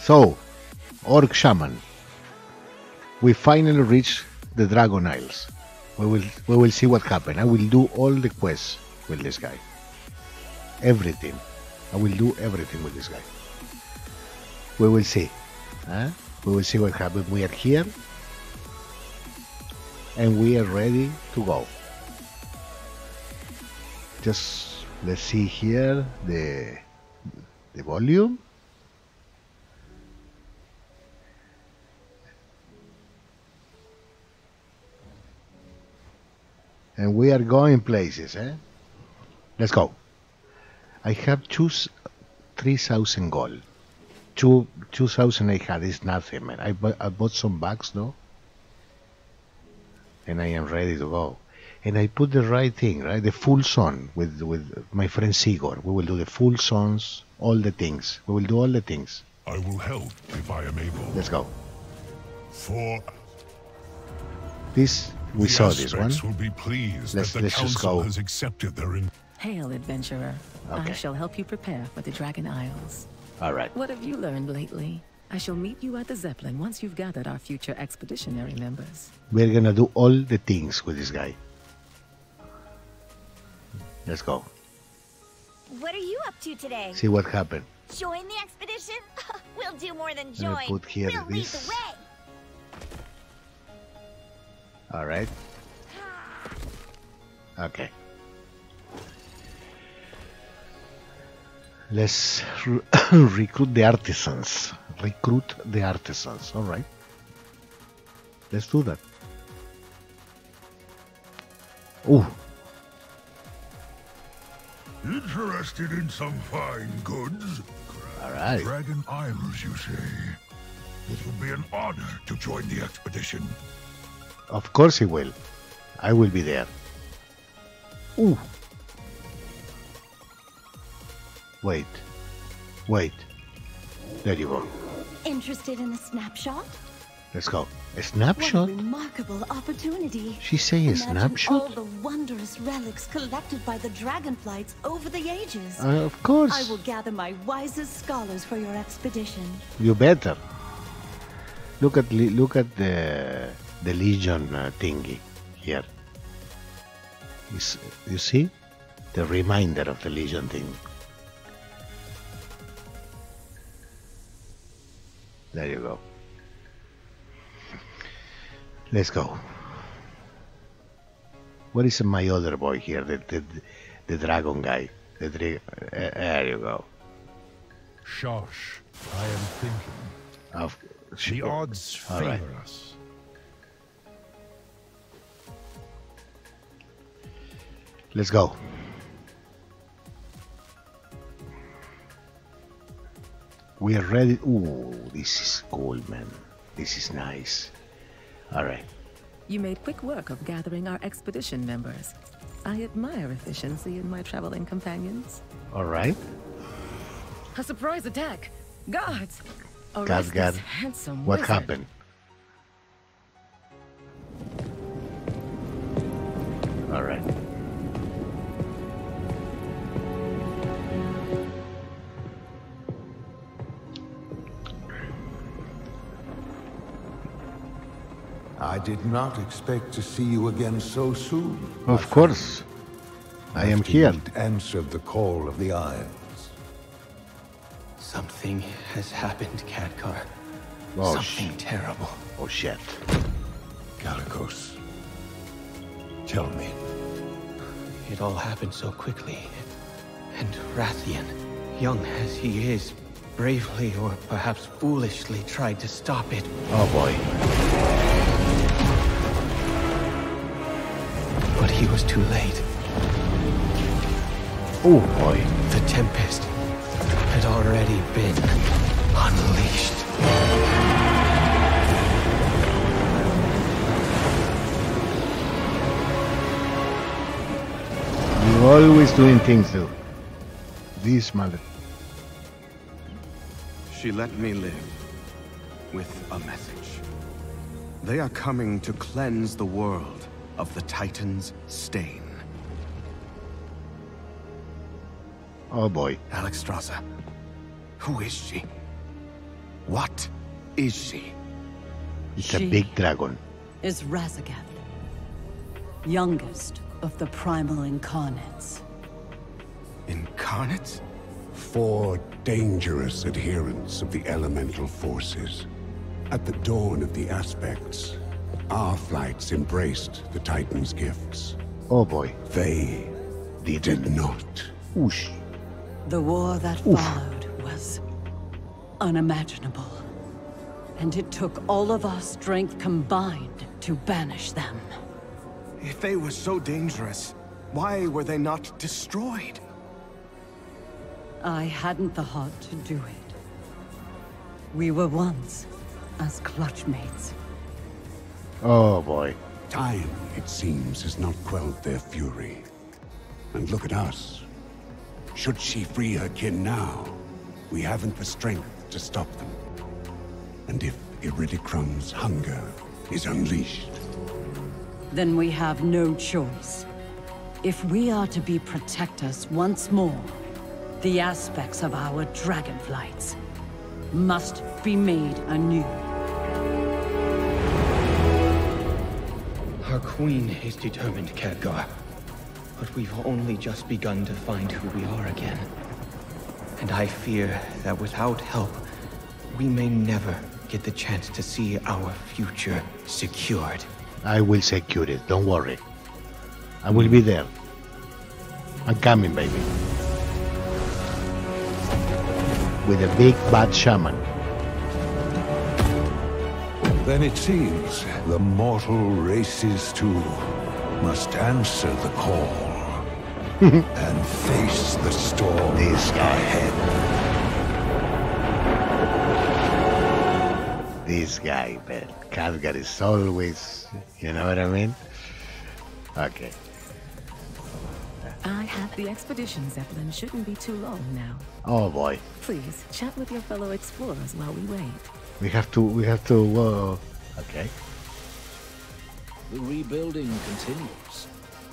So, Orc Shaman. We finally reached the Dragon Isles. We will see what happens. I will do all the quests with this guy. Everything. I will do everything with this guy. We will see. We will see what happens. We are here. And we are ready to go. Just let's see here the volume. And we are going places, eh? Let's go. I have 3,000 gold. 2,800 is nothing, man. I bought some bags, though. And I am ready to go. And I put the right thing, right? The full song with my friend Sigor. We will do the full songs, all the things. We will do all the things. I will help if I am able. Let's go. For this, we saw this one. will be pleased let's that the just council go. has accepted their Hail, adventurer. Okay. I shall help you prepare for the Dragon Isles. All right. What have you learned lately? I shall meet you at the Zeppelin once you've gathered our future expeditionary members. We're gonna do all the things with this guy. Let's go. What are you up to today? See what happened. Join the expedition? We'll do more than Let join. me put here We'll lead this. the way. All right. Okay. Let's recruit the artisans. Recruit the artisans. All right. Let's do that. Oh. Interested in some fine goods? All right. Dragon Isles, you say? It will be an honor to join the expedition. Of course he will. I will be there. Ooh. Wait. Wait. There you go. Interested in a snapshot? Let's go. A What snapshot? a remarkable opportunity. She say a Imagine all snapshot? the wondrous relics collected by the dragonflights over the ages. Of course. I will gather my wisest scholars for your expedition. You better. Look at the Legion thingy here. You see the reminder of the Legion thing. There you go. Let's go. What is my other boy here? The dragon guy. There you go. Shosh, I am thinking. Of The odds All favor right. us. Let's go. We are ready. Ooh, this is cool, man. This is nice. All right. You made quick work of gathering our expedition members. I admire efficiency in my traveling companions. All right. A surprise attack! Guards! God, Arrest God. this handsome What wizard. happened? All right. I did not expect to see you again so soon. Of course. I am After here. you'd answered the call of the Isles. Something has happened, Khadgar. Oh, Something terrible. Oh, shit. Kalikos, tell me. It all happened so quickly. And Rathian, young as he is, bravely or perhaps foolishly tried to stop it. Oh, boy. But he was too late. Oh, boy. The Tempest had already been unleashed. You're always doing things, though. This mother. She let me live with a message. They are coming to cleanse the world of the Titan's stain. Oh, boy. Alexstrasza, who is she? What is she? It's a big dragon. Is Raszageth, youngest of the primal incarnates. Incarnates? 4 dangerous adherents of the elemental forces. At the dawn of the aspects, our flights embraced the Titan's gifts. Oh boy. They did not. Oosh. The war that followed was unimaginable. And it took all of our strength combined to banish them. If they were so dangerous, why were they not destroyed? I hadn't the heart to do it. We were once as clutchmates. Oh boy. Time, it seems, has not quelled their fury. And look at us. Should she free her kin now, we haven't the strength to stop them. And if Iridicrum's hunger is unleashed... Then we have no choice. If we are to be protectors once more, the aspects of our dragonflights must be made anew. Our queen is determined, Khadgar. But we've only just begun to find who we are again. And I fear that without help, we may never get the chance to see our future secured. I will secure it, don't worry. I will be there. I'm coming, baby. With a big bad shaman. Then it seems the mortal races too must answer the call and face the storm ahead. This guy, man. Khadgar is always, you know what I mean? Okay. I have the expedition, Zeppelin. Shouldn't be too long now. Oh boy. Please, chat with your fellow explorers while we wait. We have to, okay. The rebuilding continues.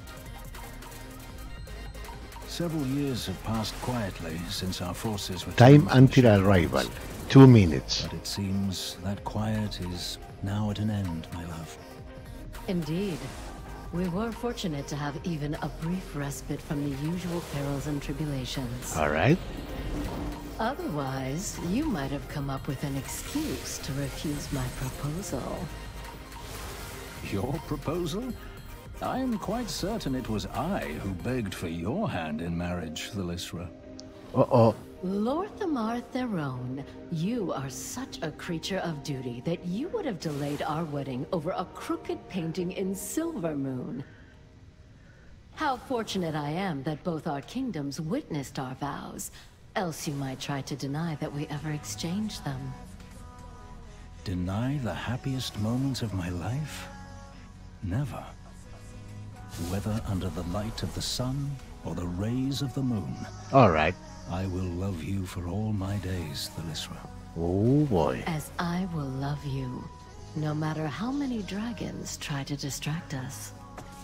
Several years have passed quietly since our forces were... Time until arrival. 2 minutes. But it seems that quiet is now at an end, my love. Indeed. We were fortunate to have even a brief respite from the usual perils and tribulations. Alright. Otherwise, you might have come up with an excuse to refuse my proposal. Your proposal? I am quite certain it was I who begged for your hand in marriage, Thalyssra. Uh-oh. Lord Thamar Theron, you are such a creature of duty that you would have delayed our wedding over a crooked painting in Silvermoon. How fortunate I am that both our kingdoms witnessed our vows, else you might try to deny that we ever exchanged them. Deny the happiest moments of my life? Never. Whether under the light of the sun or the rays of the moon. Alright. I will love you for all my days, Thalyssra. Oh boy. As I will love you, no matter how many dragons try to distract us.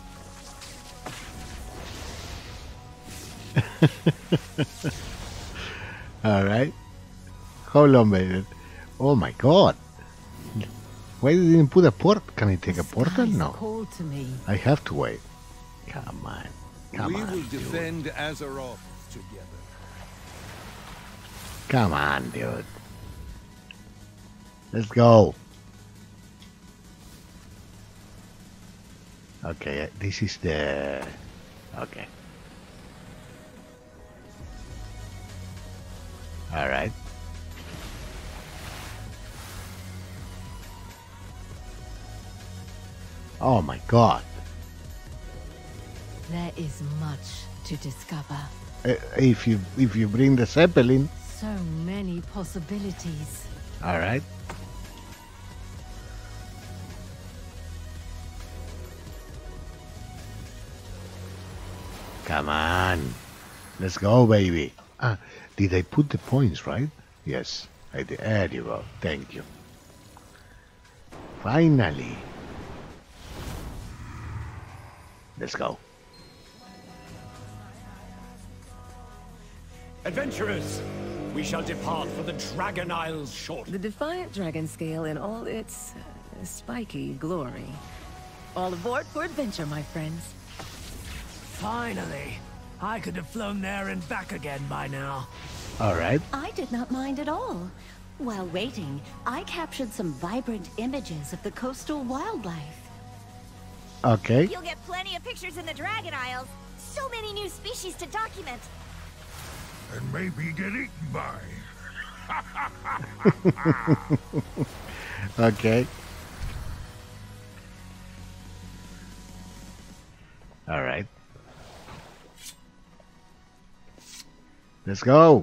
Alright. Hold on, baby. Oh my god. Why didn't you put a port? Can I take a portal? No. Cold to me. I have to wait. Come on. Come we on. will defend Azeroth together. Come on, dude. Let's go. Okay, this is the... Okay. Alright. Oh my god. There is much to discover. If you bring the Zeppelin. So many possibilities. Alright. Come on. Let's go, baby. Ah, did I put the points, right? Yes, I did. There you go. Thank you. Finally. Let's go. Adventurers, We shall depart for the Dragon Isles shortly. The Defiant Dragon Scale in all its spiky glory. All aboard for adventure, my friends. Finally. I could have flown there and back again by now. Alright. I did not mind at all. While waiting, I captured some vibrant images of the coastal wildlife. Okay. You'll get plenty of pictures in the Dragon Isles. So many new species to document. And maybe get eaten by. Okay. Alright. Let's go.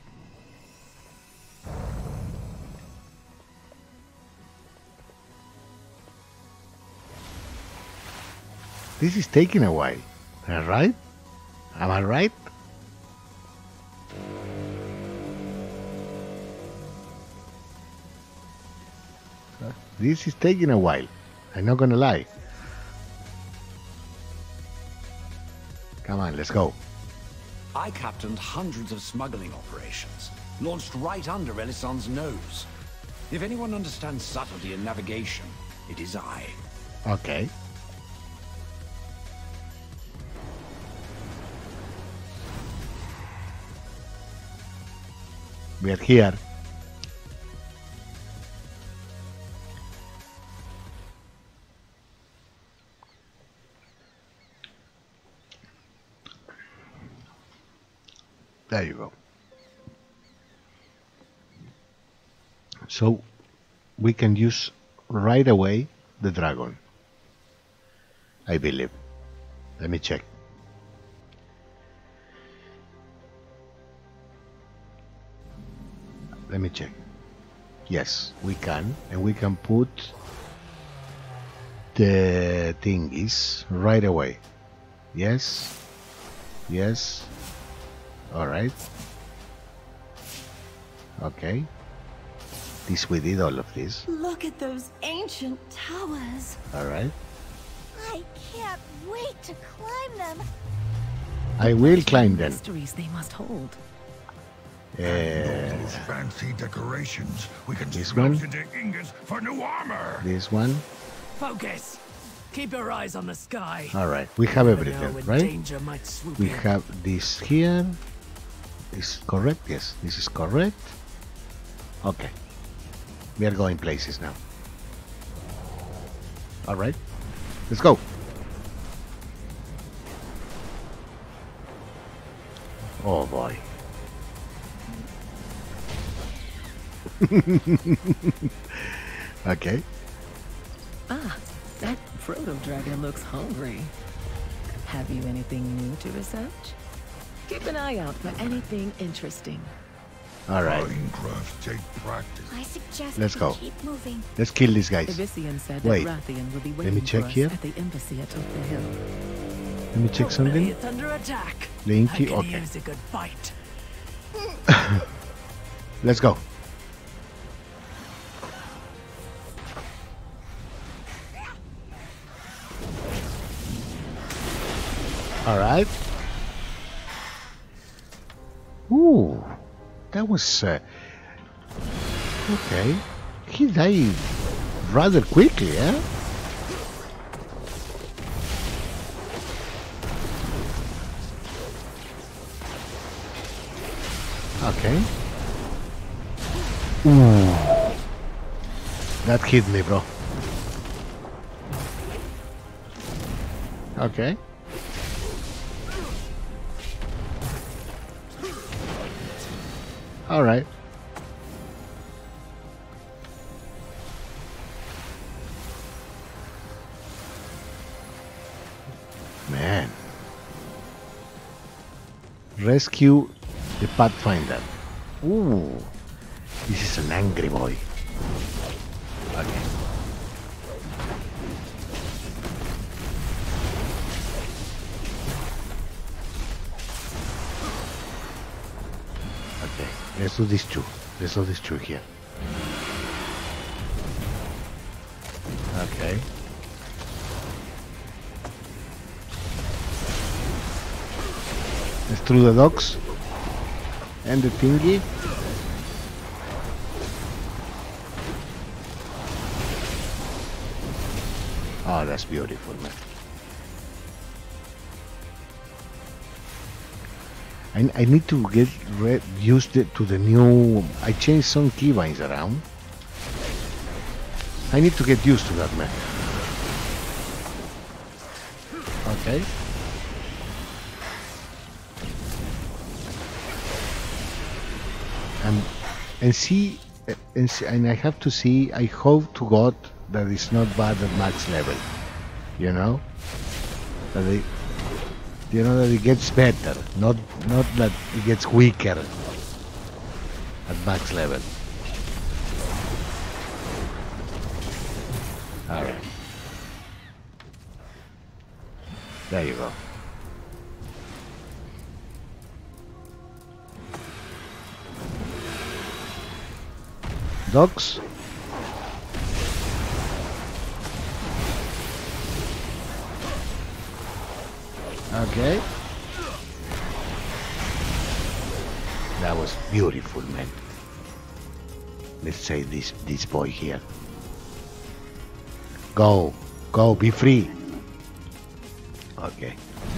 This is taking a while. Alright? Am I right? This is taking a while. I'm not gonna lie. Come on, let's go. I captained hundreds of smuggling operations, launched right under Elisand's nose. If anyone understands subtlety in navigation, it is I. Okay. We are here. There you go. So we can use right away the dragon, I believe. Let me check. Let me check. Yes, we can, and we can put the thingies right away. Yes, yes. All right. Okay. This we did all of this. Look at those ancient towers. All right. I can't wait to climb them. I will climb them. Mysteries they must hold. Those fancy decorations. We can This smelt one? into ingots for new armor. This one. Focus. Keep your eyes on the sky. All right. We have Never know everything, when right? danger might swoop We in. have this here. Is correct? Yes, this is correct. Okay. We are going places now. All right. Let's go. Oh boy. Okay. Ah, that proto dragon looks hungry. Have you anything new to research? Keep an eye out for anything interesting. All right. Minecraft take practice. I suggest Let's we go. keep moving. Let's kill these guys. Ibisian said Wait. that Rathian will be Let waiting me check for us here. at the embassy atop the hill. Let me check something. It's under attack. Linky, I could okay. use a good fight. Let's go. All right. Ooh, that was okay. He died rather quickly, eh? Okay. Ooh, that hit me, bro. Okay. All right. Man. Rescue the Pathfinder. Ooh. This is an angry boy. Okay. Okay. Let's do these two. Let's do these two here. Okay. Let's through the docks and the thingy. that's beautiful, man. I need to get used to the new. I changed some keybinds around. I need to get used to that, man. Okay. And I have to see. I hope to God that it's not bad at max level. You know, that that it gets better, not that it gets weaker at max level. All right. There you go. Dogs. Okay. That was beautiful, man. Let's say this boy here. Go, be free. Okay.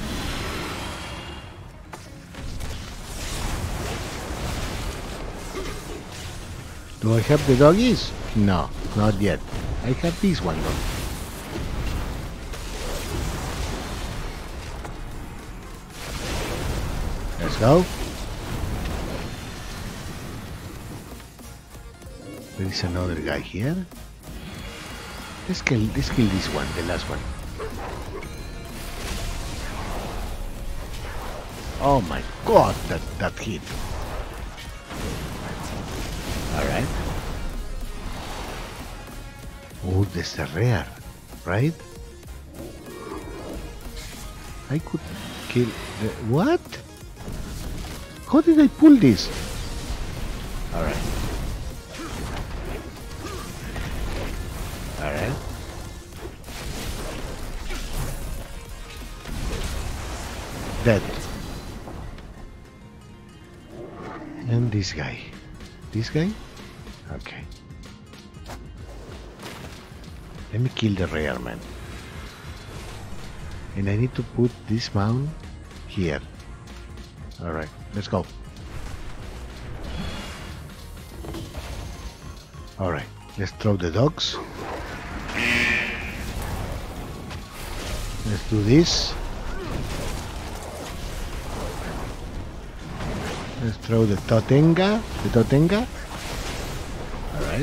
Do I have the doggies? No, not yet. I have this one though. Let's go. There is another guy here. Let's kill this one, the last one. Oh my god, that hit. Alright. Oh, that's the rare, right? I could kill the... What? How did I pull this? Alright. Alright. Dead. And this guy. This guy? Okay. Let me kill the rare man. And I need to put this mount here. Alright, let's go. Alright, let's throw the dogs. Let's do this. Let's throw the Totenga. Alright.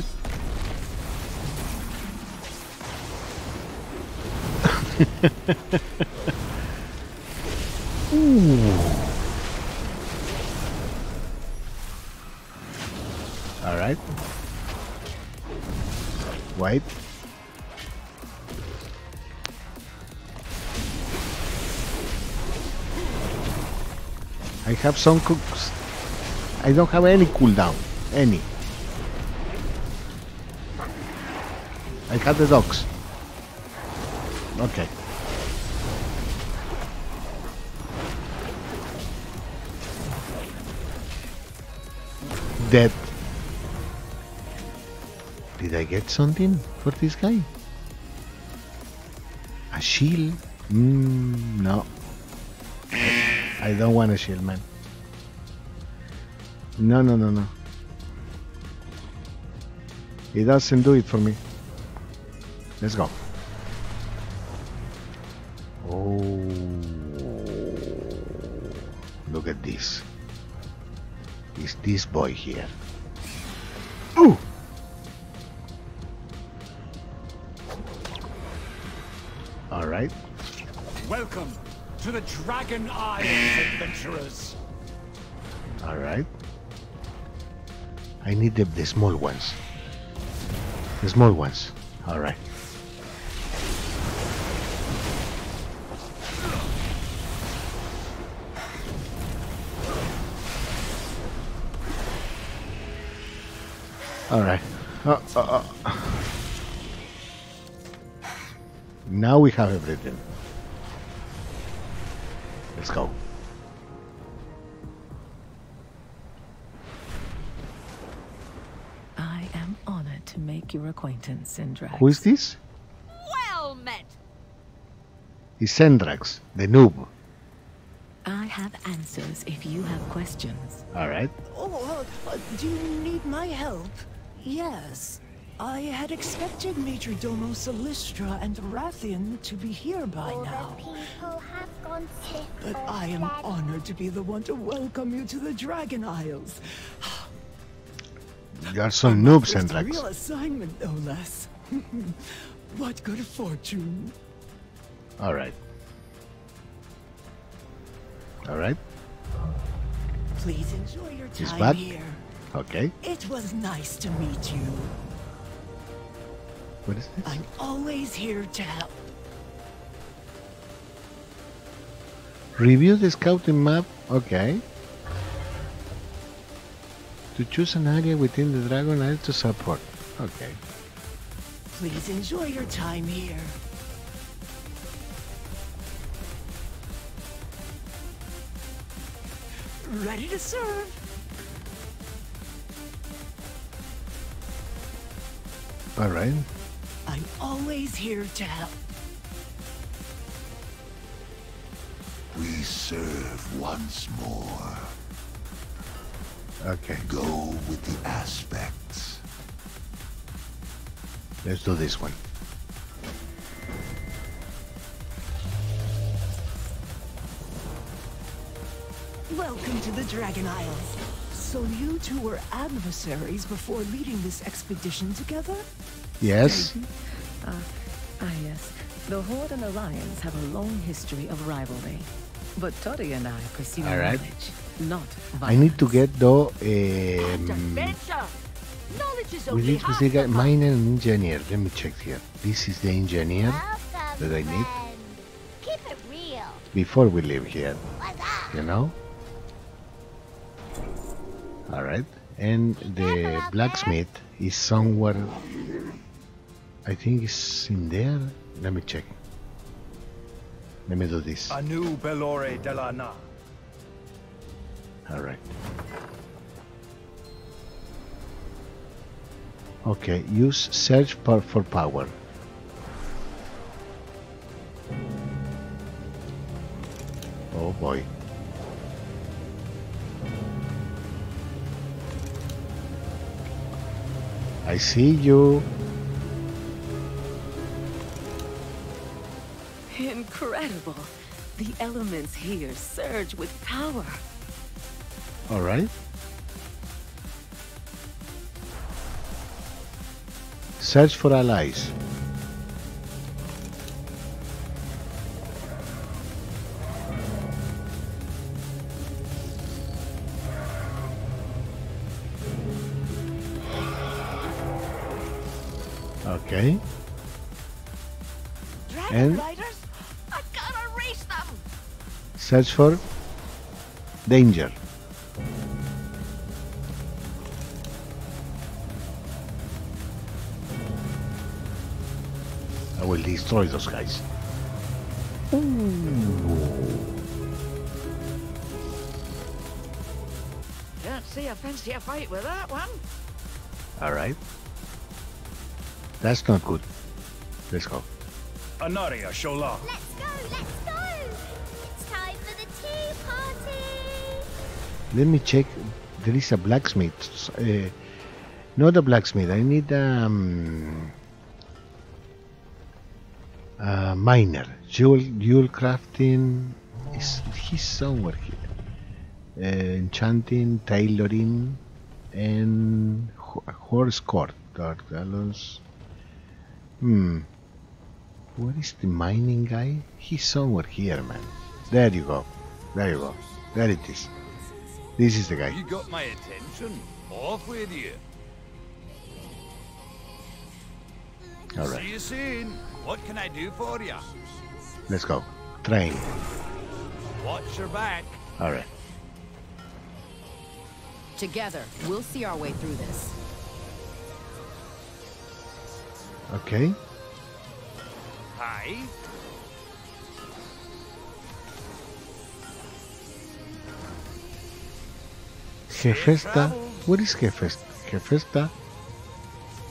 Ooh. Alright. Wait. I have some cooks. I don't have any cooldown. Any. I have the dogs. Okay. Dead. Did I get something for this guy? A shield? No. I don't want a shield, man. No. It doesn't do it for me. Let's go. Oh, look at this. It's this boy here. Ooh! Alright. Welcome to the Dragon Isles, adventurers. Alright. I need the small ones. The small ones. Alright. Alright. Now we have everything. Let's go. I am honored to make your acquaintance, Syndrax. Who is this? Well met! is Sendrax, the noob. I have answers if you have questions. Alright. Do you need my help? Yes. I had expected Major Domo Solistra and Rathian to be here by now. People have gone sick. But I am honored to be the one to welcome you to the Dragon Isles. You are some noob, First Sendrax. real assignment, no less. What good fortune. Alright. Alright. Please enjoy your He's time back. here. Okay. It was nice to meet you. What is this? I'm always here to help. Review the scouting map. Okay. To choose an area within the Dragon Isle to support. Okay. Please enjoy your time here. Ready to serve. Alright. I'm always here to help. We serve once more. Okay. Go with the aspects. Let's do this one. Welcome to the Dragon Isles. So you two were adversaries before leading this expedition together? Yes. Yes. The Horde and Alliance have a long history of rivalry. But Tori and I pursue Alright. knowledge, not violence. I need to get though we need to see a miner and engineer. Let me check here. This is the engineer that I need Keep it real. before we leave here. You know? Alright. And the blacksmith is somewhere. I think it's in there. Let me check. Let me do this. Anu Belore de la Na. Alright. Okay, use search for power. Oh boy. I see you. Incredible. The elements here surge with power. Alright. Search for allies. Okay. And Riders, I gotta race them. search for danger. I will destroy those guys. Can't see a fancier fight with that one. Alright. That's not good. Let's go. Anaria Shola. Let's go, let's go. It's time for the tea party. Let me check. There is a blacksmith. Not a blacksmith. I need miner. Jewel crafting. He's somewhere here. Enchanting, tailoring, and horse court. Dark gallows. Where is the mining guy? He's somewhere here, man. There you go. There you go. There it is. This is the guy. You got my attention. Off with you. All right. See you soon. What can I do for you? Let's go. Train. Watch your back. All right. Together, we'll see our way through this. Okay. Hi. Jefesta. What is Jefesta? Jefesta.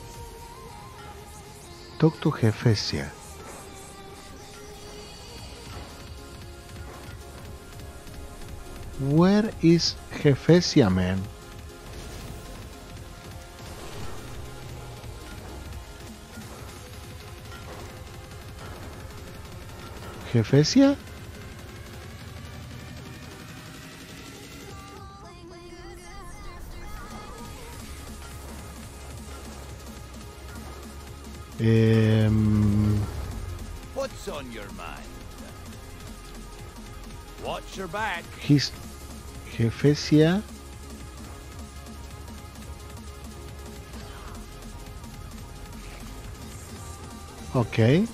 Talk to Jefesia. Where is Hephaestia, man? Hephaestia? What's on your mind? Watch your back. His Hephaestia. Okay.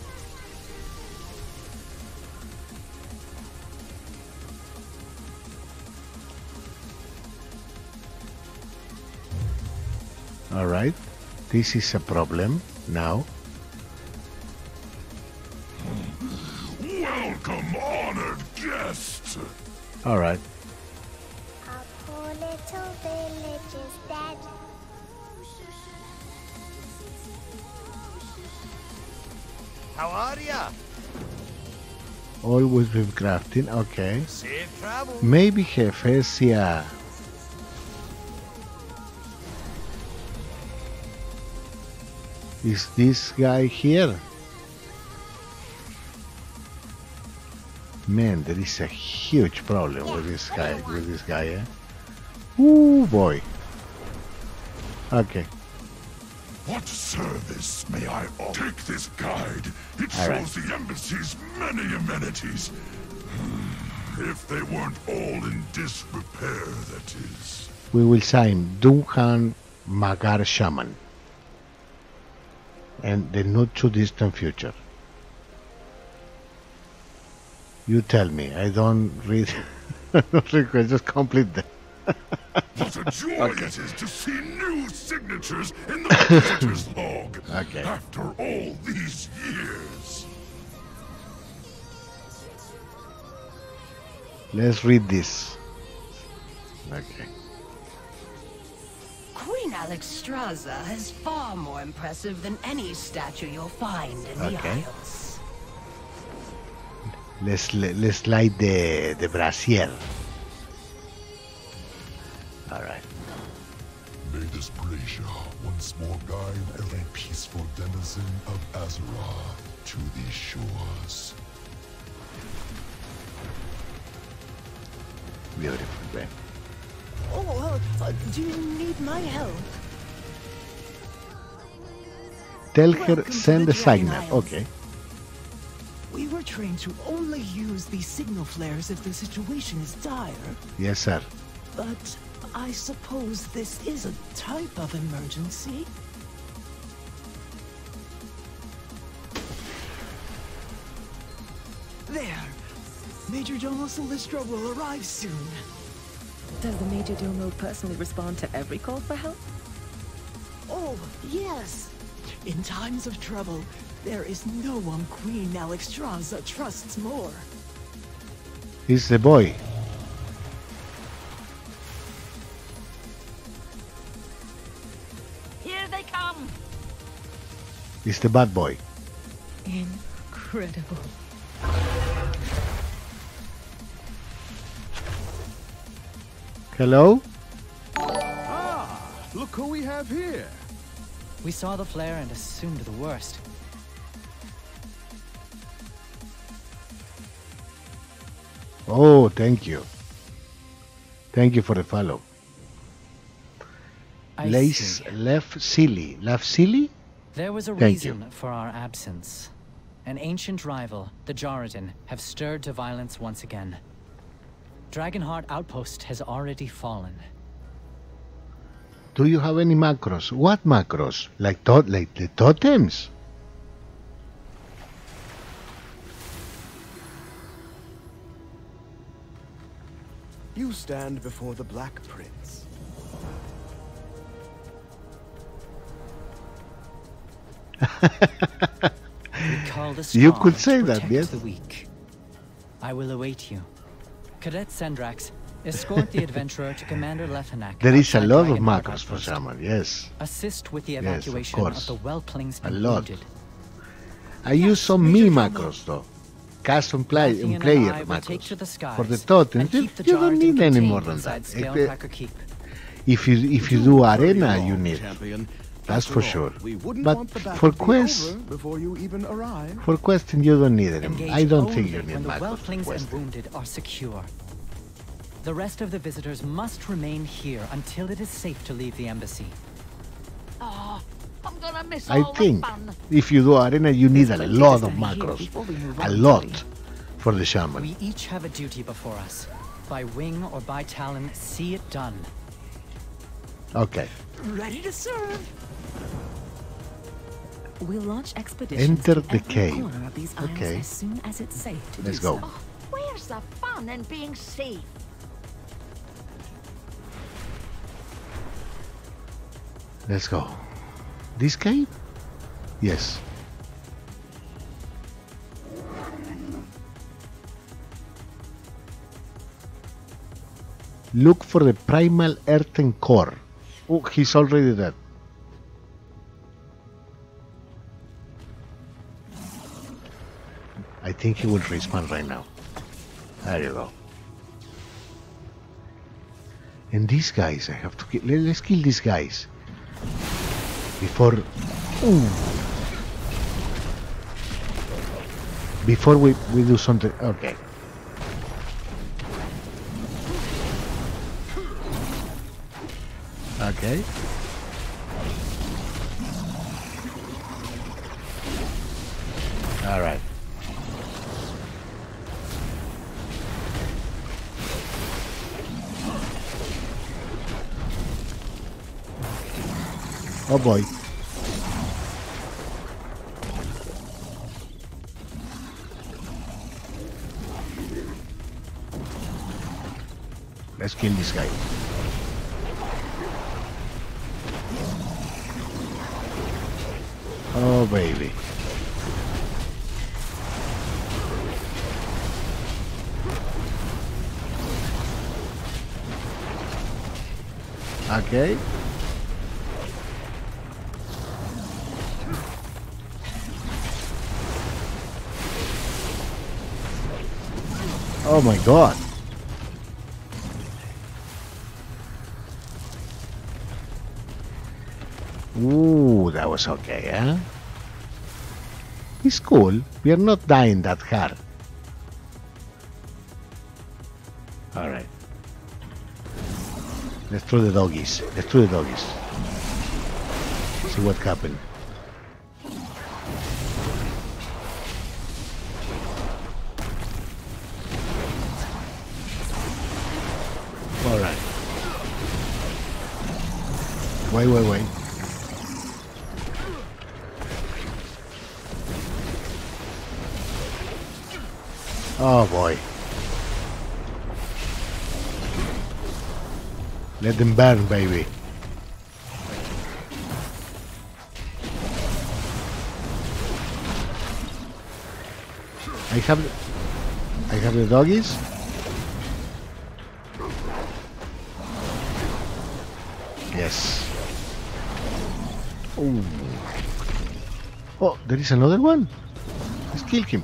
All right. This is a problem now. Welcome, honored guest. All right. Our poor little village is dead. How are ya? Always with crafting. Okay. Safe travel. Maybe Hephaestia. Is this guy here? Man, there is a huge problem with this guy, eh? Ooh, boy. Okay. What service may I offer? Take this guide. It All shows right. the embassy's many amenities. If they weren't all in disrepair, that is. We will sign Duncan Magar Shaman. And the not too distant future. You tell me. I don't read. I don't request. Just complete them. What a joy it is to see new signatures in the visitor's log. Okay. After all these years. Let's read this. Okay. Queen Alexstrasza is far more impressive than any statue you'll find in the Okay. Isles. Let's light the brazier. All right. May this brazier once more guide every peaceful denizen of Azeroth to these shores. Beautiful, man. Oh, do you need my help? Tell her Welcome to send the the signal. Dragon Isles. Okay. We were trained to only use these signal flares if the situation is dire. Yes, sir. But I suppose this is a type of emergency? There! Major Domo Solistra will arrive soon. Does the Major Domo personally respond to every call for help? Oh, yes! In times of trouble, there is no one Queen Alexstrasza trusts more. He's the boy. Here they come. He's the bad boy. Incredible. Hello? Ah, look who we have here. We saw the flare and assumed the worst. Oh, thank you. Thank you for the follow. Lace left silly. Left silly? There was a Thank you. reason for our absence. An ancient rival, the Jordan, have stirred to violence once again. Dragonheart Outpost has already fallen. Do you have any macros? What macros? Like the totems? You stand before the Black Prince. Recall the You strong could say to that, protect yes. the weak. I will await you. Cadet Sendrax, escort the adventurer to Commander Lethenak. There is a outside lot of Dragonheart macros for Outpost. someone, yes. Assist with the Yes, of evacuation of, course. the Whelplings A and lot. wounded. I use some mini macros though. cast on Rathian and player, I will take to the skies for the totems, and you keep the don't Jarden need any contained more than inside that. Scalepacker Keep. If you do arena, you need. Champion. That's After for all, sure. we wouldn't But want the battle for to be quests, over before you even arrive. for questing you don't need it. Engage I don't only think you need when the macros for Whelplings and questing. wounded are secure. The rest of the visitors must remain here until it is safe to leave the embassy. Oh, I'm gonna miss I all think the fun. if you do arena, you need a plenty to lot of study here macros, before we move a on, lot Teddy. for the shaman. We each have a duty before us. By wing or by talon, see it done. Okay. Ready to serve. We'll launch expeditions Enter to the every cave. corner of these islands Okay. as soon as it's safe to Let's do go. so. Oh, where's the fun in being safe? Let's go. This cave? Yes. Look for the primal earthen core. Oh, he's already dead. I think he will respawn right now. There you go. And these guys, I have to kill. Let's kill these guys before. Ooh. Before we do something. Okay. Okay. All right. Oh boy. Let's kill this guy. Oh baby. Okay. Oh my god. Ooh, that was okay, huh? It's cool. We are not dying that hard. Alright. Let's throw the doggies. Let's throw the doggies. See what happened. Alright. Wait. Oh boy. Let them burn, baby. I have the doggies. Yes. Oh. Oh, there is another one. Let's kill him.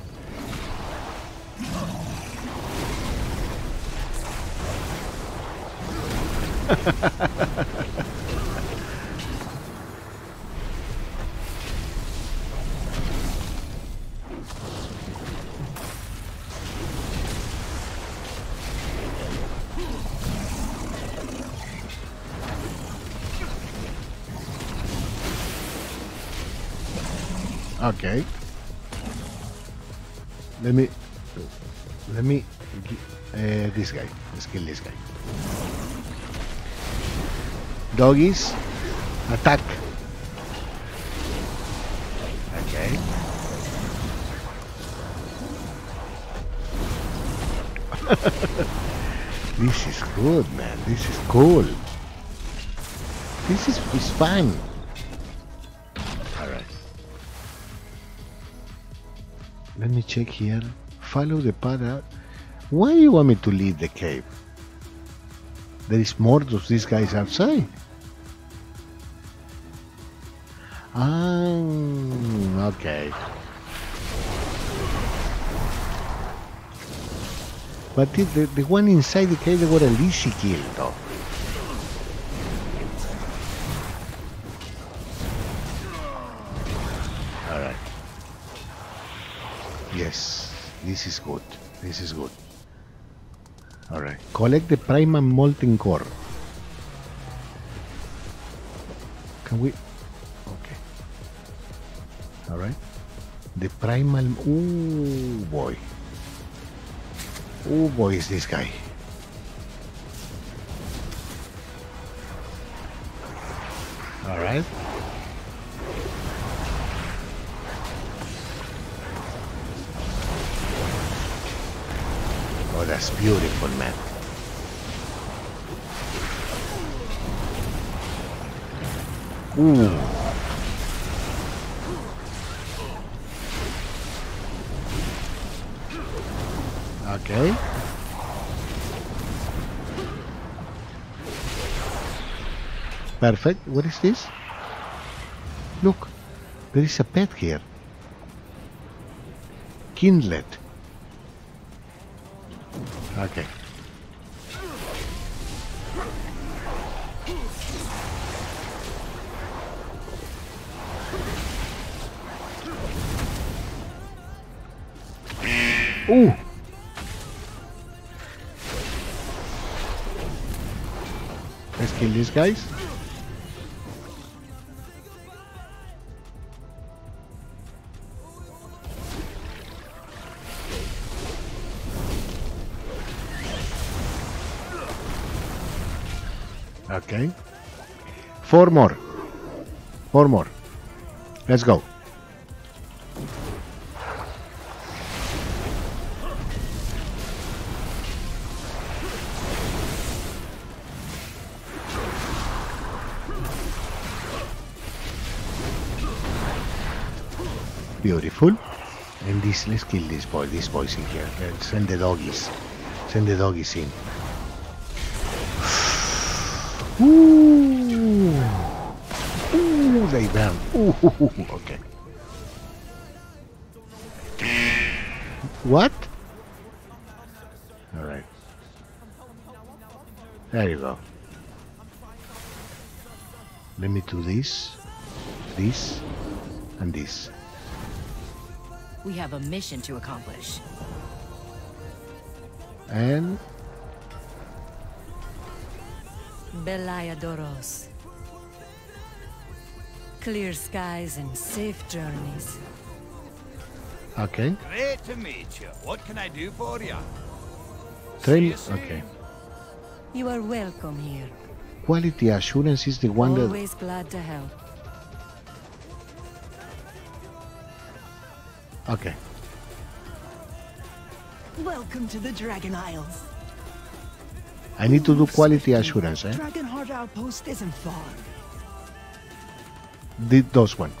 Okay. Let me this guy. Let's kill this guy. Doggies, attack. Okay. This is good, man. This is cool. This is fun. Alright. Let me check here. Follow the path out. Why do you want me to leave the cave? There is more of these guys outside. Ah, okay. But the one inside the cave, they were at least she killed, though. Alright. Yes, this is good. This is good. Alright. Collect the primal molten core. Can we... Okay. Alright. The primal... Ooh, boy. Oh boy, is this guy. Alright. Oh, that's beautiful, man. Ooh. Okay. Perfect. What is this? Look, there is a pet here. Kindlet. Okay. Ooh. Let's kill these guys. Okay. Four more. Four more. Let's go. Beautiful. And this, let's kill this boy. This boy's in here. Let's send the doggies. Send the doggies in. Ooh. Ooh, they burn. Ooh, okay. What? Alright. There you go. Let me do this, and this. We have a mission to accomplish. And Belayadoros. Clear skies and safe journeys. okay. Great to meet you. What can I do for you? Train. Okay. You are welcome here. Quality assurance is the one that. Always glad to help. Okay. Welcome to the Dragon Isles. I need to do quality assurance, eh? Dragonheart Outpost isn't far. Those one.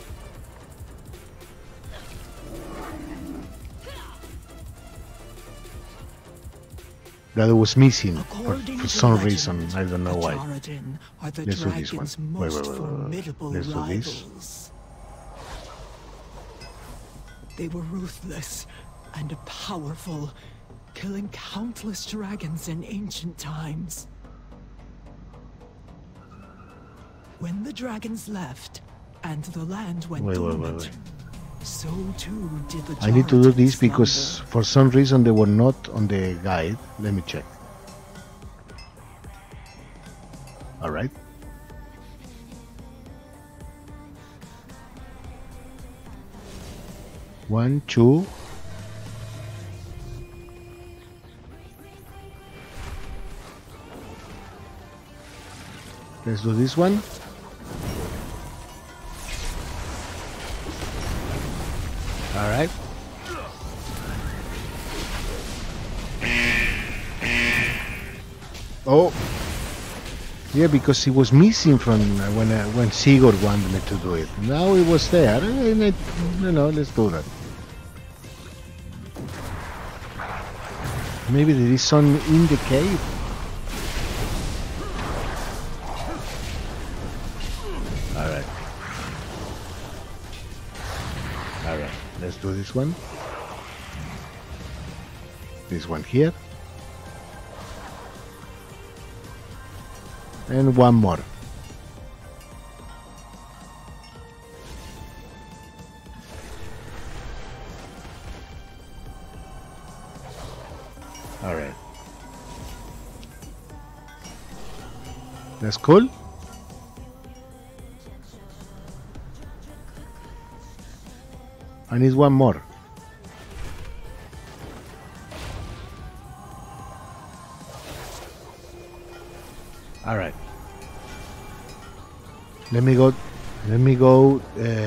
That was missing for some reason. I don't know why. Let's do this one. Wait. Let's do this. They were ruthless and powerful, killing countless dragons in ancient times. When the dragons left and the land went dormant, so too did the I need to do this because for some reason they were not on the guide. Let me check. Alright. One, two. Let's do this one. All right. Oh. Yeah, because he was missing from when Sigurd wanted me to do it. Now it was there. And let's do that. Maybe there is some in the cave. Alright. Alright, let's do this one. This one here. And one more. Alright. That's cool. I need one more. Alright. Let me go. Let me go.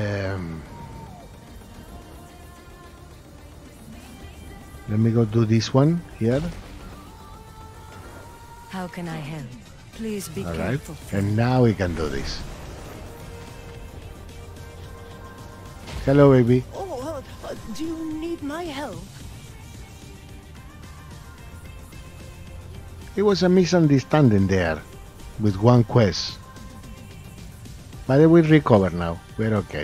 Let me go do this one here. How can I help? Please be All right. careful. And now we can do this. Hello, baby. Oh, do you need my help? It was a misunderstanding there with one quest. But we recover now. We're okay.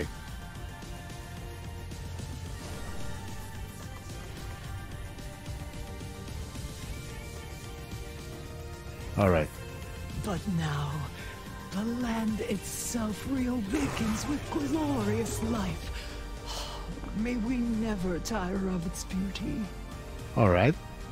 Alright. But now, the land itself reawakens with glorious life. May we never tire of its beauty. Alright.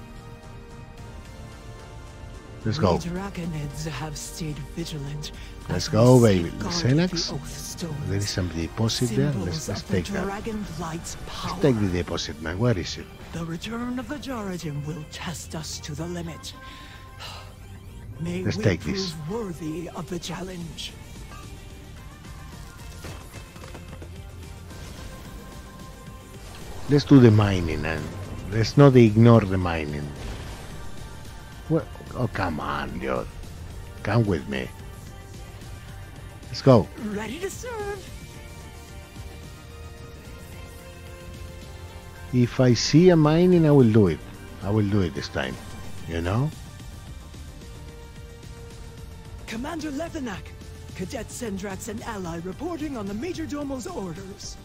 Let's go. We Dragonids have stayed vigilant. Let's as we go, baby. safeguard Xenax. the Oath Stones, There is some deposit there. Let's symbols of take the that. Dragonflight's power. Let's take the deposit, man. Where is it? The return of the Jaratin will test us to the limit. May Let's we take prove this. worthy of the challenge. Let's do the mining and let's not ignore the mining. What? Oh, come on, dude. Come with me. Let's go. Ready to serve. If I see a mining, I will do it. I will do it this time. You know? Commander Lethenak, Cadet Sendrax and ally reporting on the Major Domo's orders.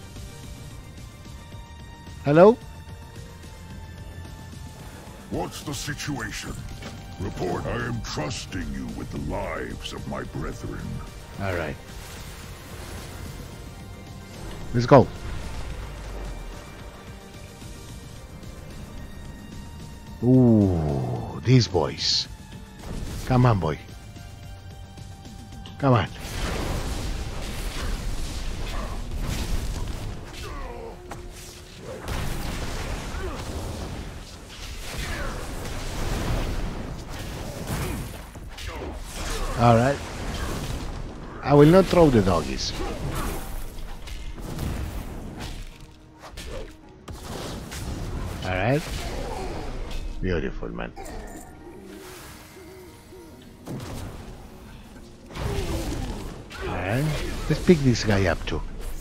Hello? What's the situation? Report. I am trusting you with the lives of my brethren. Alright. Let's go. Ooh, these boys. Come on, boy. Come on. Alright. I will not throw the doggies. Alright. Beautiful, man. Alright. Let's pick this guy up too.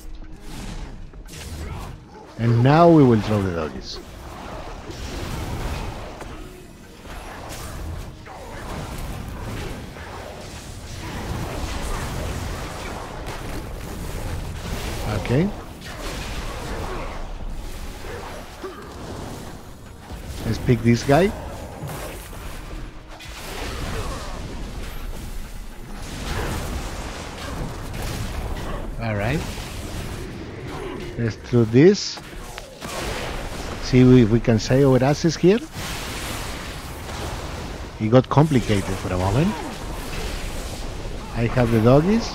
And now we will throw the doggies. Okay. Let's pick this guy. Alright. Let's do this. See if we can save our asses here. It got complicated for a moment. I have the doggies.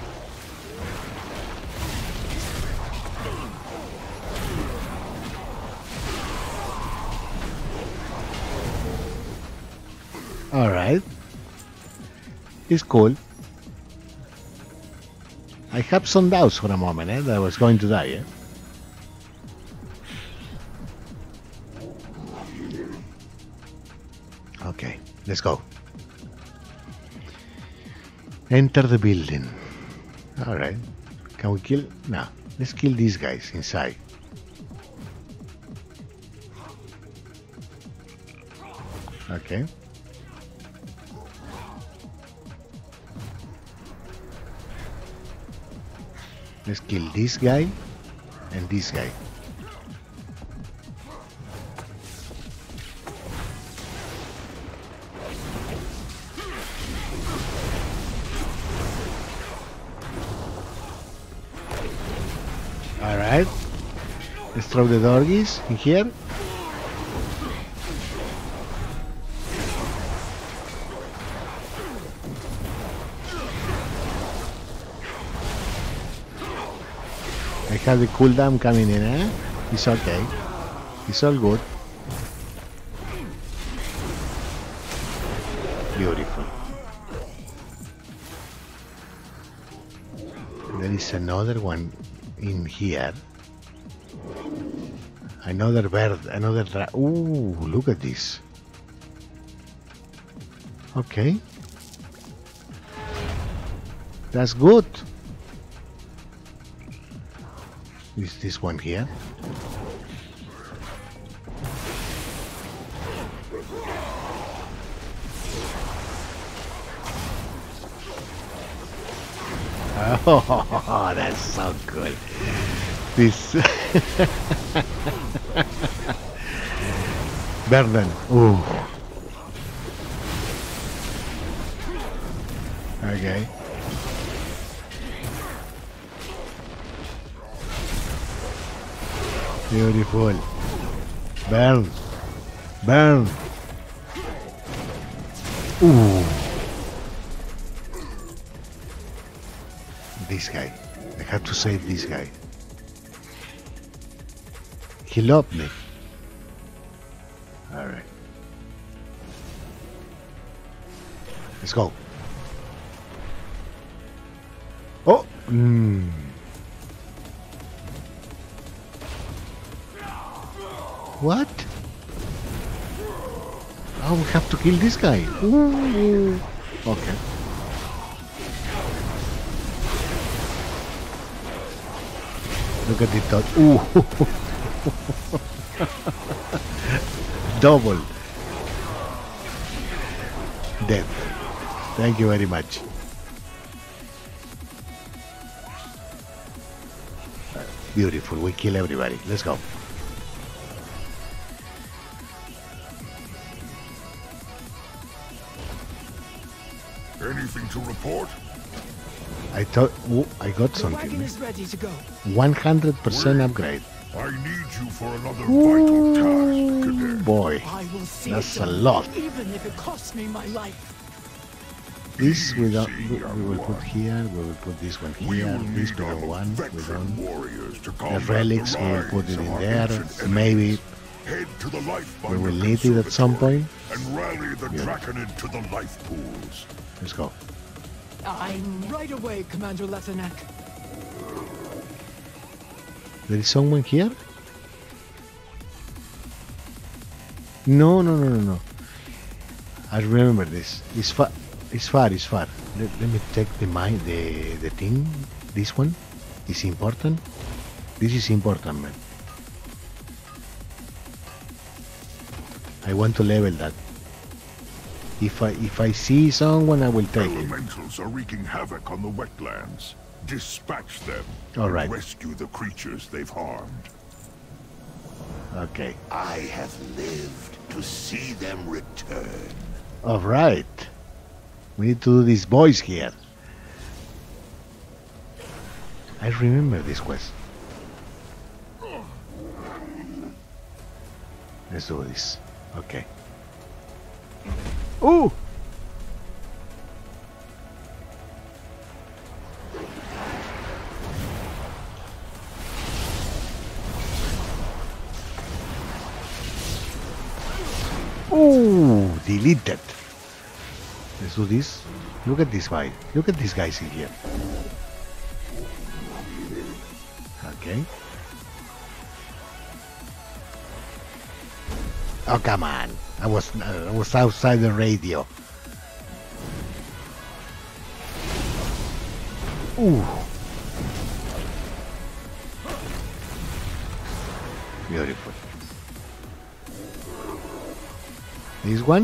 Alright. It's cool. I have some doubts for a moment, that I was going to die, Okay, let's go. Enter the building. Alright. Can we kill? No. Let's kill these guys inside. Okay. Let's kill this guy and this guy. Alright. Let's throw the doggies in here. I have the cooldown coming in, eh? It's okay. It's all good. Beautiful. There is another one in here. Another bird, another ooh, look at this. Okay. That's good. Is this one here? Oh, that's so good. This Vernon. Ooh. Okay. Beautiful. Burn. Burn. Ooh. This guy. I have to save this guy. He loved me. Alright. Let's go. Oh! What? Oh, we have to kill this guy. Ooh. Okay. Look at the dot. Ooh. Double. Dead. Thank you very much. Beautiful. We kill everybody. Let's go. Anything to report? I thought I got The wagon something. is ready to go. 100% upgrade. I need you for another vital task, Cadet. Boy, I will see that's it a done, lot. even if it costs me my life. This we don't. We will put here. We will put this one here. This we don't want. We don't. The relics we will put it in there. Maybe Head to the life we will need it at some point. and rally the Draken into the life pools. Let's go. I'm right away, Commander Lethenek. There is someone here? No. I remember this. It's far. It's far. It's far. Let me take the thing. This one is important. This is important, man. I want to level that. If I see someone, I will take it. Elementals are wreaking havoc on the wetlands. Dispatch them. All right. And rescue the creatures they've harmed. Okay. I have lived to see them return. All right. We need to do these boys here. I remember this quest. Let's do this. Okay. Ooh! Ooh! Deleted. Let's do this. Look at this guy. Look at these guys in here. Okay. Oh, come on. I was outside the radio. Ooh. Beautiful. This one?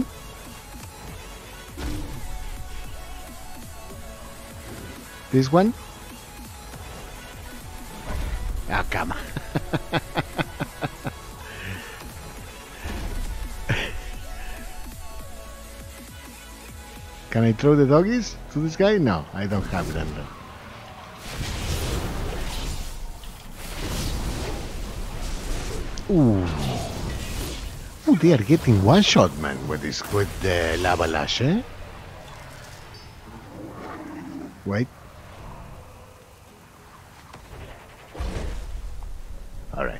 This one? Oh, come on. Can I throw the doggies to this guy? No, I don't have them. Ooh. Ooh, they are getting one shot, man, with the lava lash, eh? Wait. Alright.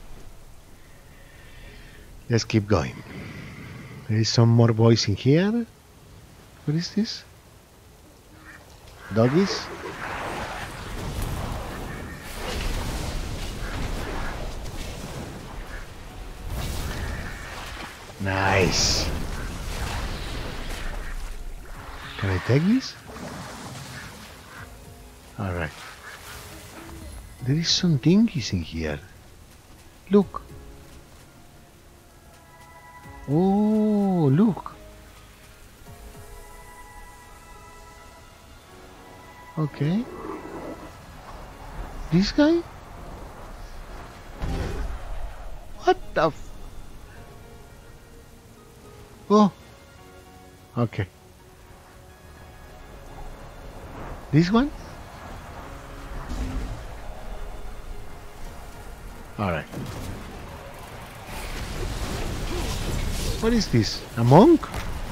Let's keep going. There is some more boys in here. What is this? Doggies? Nice. Can I take this? Alright. There is some dingies in here. Look. Oh, look. Okay. This guy? What the f... Oh. Okay. This one? Alright. What is this? A monk?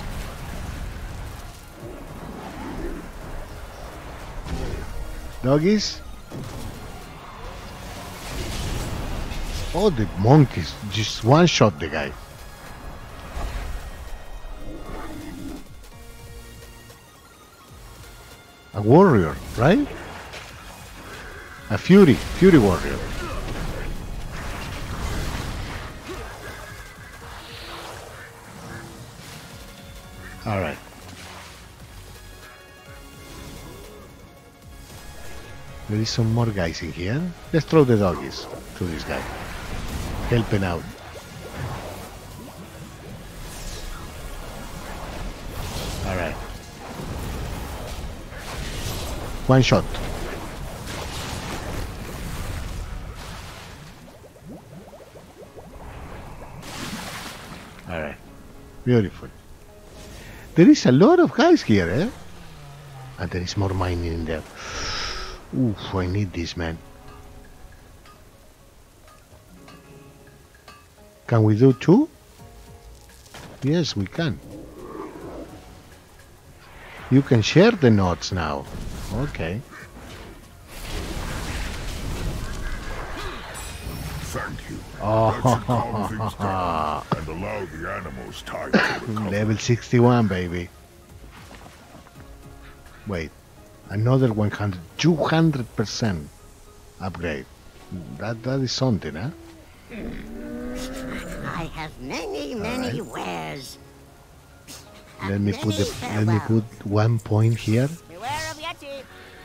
Doggies? Oh, the monk is just one shot the guy. A warrior, right? A fury warrior. Alright. There is some more guys in here. Let's throw the doggies to this guy. Helping out. Alright. One shot. Alright. Beautiful. There is a lot of guys here, eh? And there is more mining in there. Oof, I need this, man. Can we do two? Yes, we can. You can share the nodes now. Okay. Thank you. Oh, Let's calm things down and allow the animals time to recover. Level 61, baby. Wait, another 200% upgrade. That is something, huh? I have many wares. Let me put 1 point here. Beware of Yeti.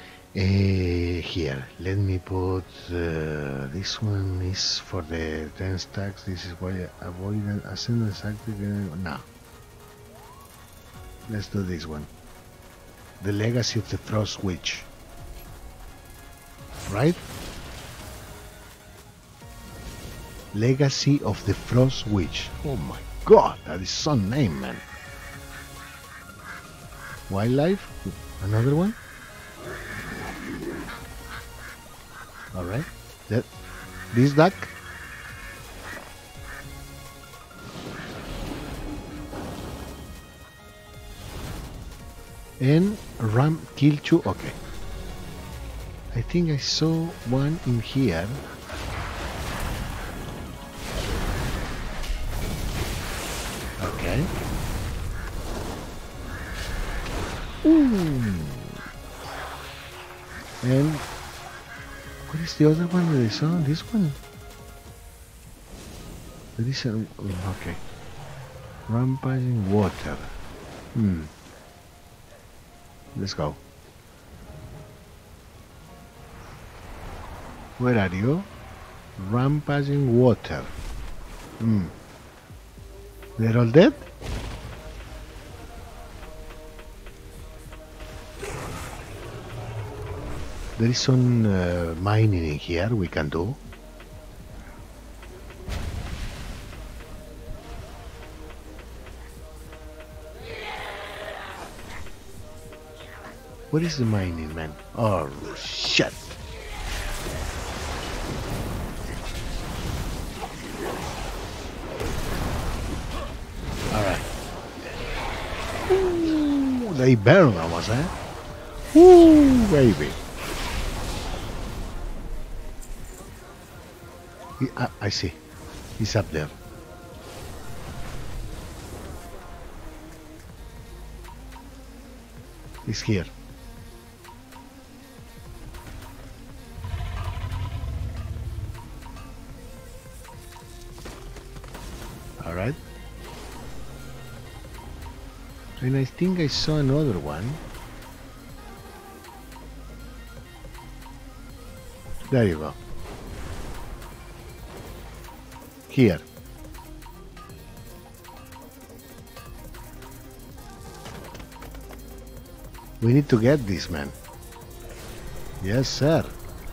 Here, let me put this one is for the 10 stacks. This is why avoid ascendance active. No, let's do this one. The Legacy of the Frost Witch, right? Legacy of the Frost Witch. Oh my god, that is some name, man. Wildlife, another one. All right, this duck. And ram kill 2. Okay, I think I saw one in here. Okay. Ooh. And what is the other one that I saw? This one. There is a... okay. Rampaging water. Let's go. Where are you? Rampaging water. They're all dead? There is some mining in here we can do. What is the mining, man? Oh, shit. they burn almost, eh? Woo, baby. I see. He's up there. He's here. All right. And I think I saw another one. There you go. Here. We need to get this man. Yes, sir.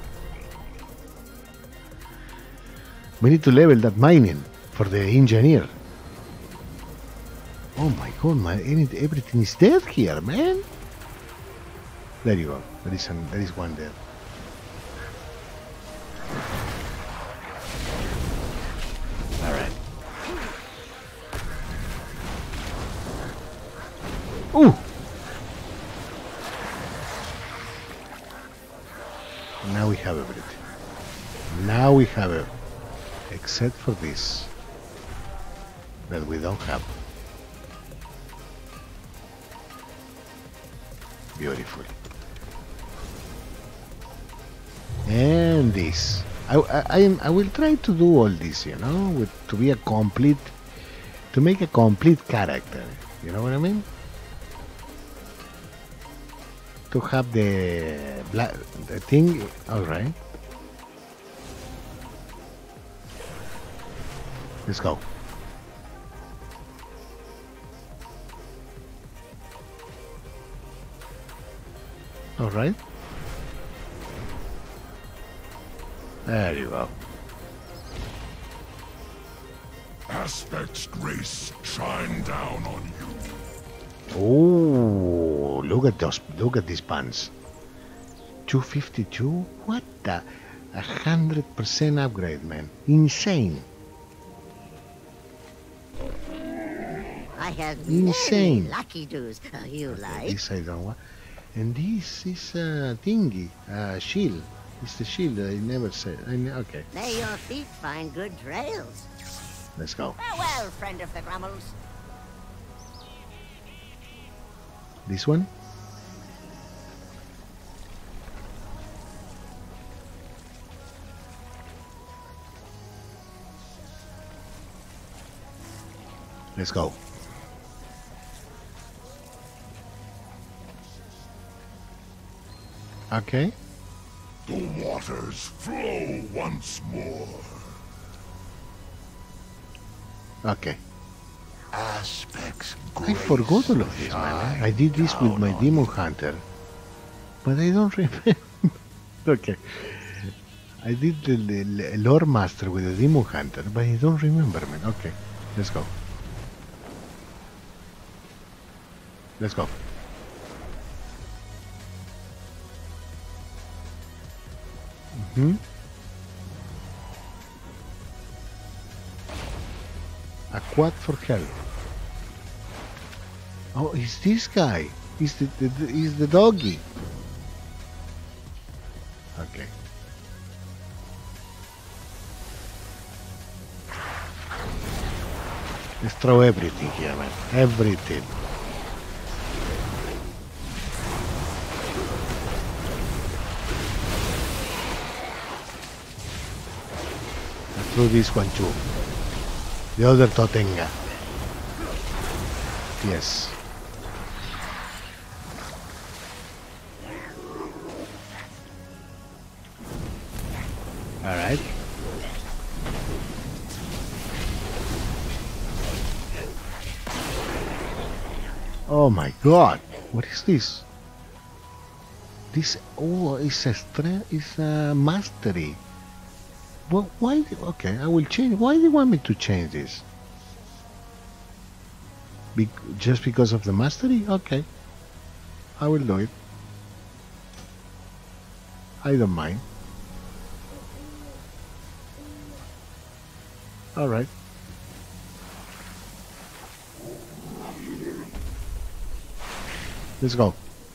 We need to level that mining for the engineer. Oh my god, everything is dead here, man. There you go. There is one there. All right. Ooh. Now we have everything. Now we have it. Except for this. That we don't have. Beautiful. And this. I will try to do all this, you know, to make a complete character. You know what I mean? To have the thing. All right. Let's go. All right. There you go. Aspect's grace shine down on you. Oh, look at those! Look at these pants. 252. What the? 100% upgrade, man. Insane. I have Insane. many lucky doos. You like? This I don't want. And this is a thingy, shield. It's the shield. I never said. Okay. May your feet find good trails. Let's go. Farewell, friend of the Grummels. This one. Let's go. Okay. The waters flow once more. Okay. Aspects I forgot all of this, man. I did this with my Demon Hunter, but I don't remember. Okay. I did the Lore Master with the Demon Hunter, but I don't remember, man. Okay. Let's go. Let's go. A quad for health. Oh, it's this guy. He's the doggy. Okay. Let's throw everything here, man. Everything. Through this one too. The other Totenga. Yes. Alright. Oh my god. What is this? This is a mastery. Well, why? Okay, I will change. Why do you want me to change this? Just because of the mastery? Okay, I will do it. I don't mind. All right. Let's go.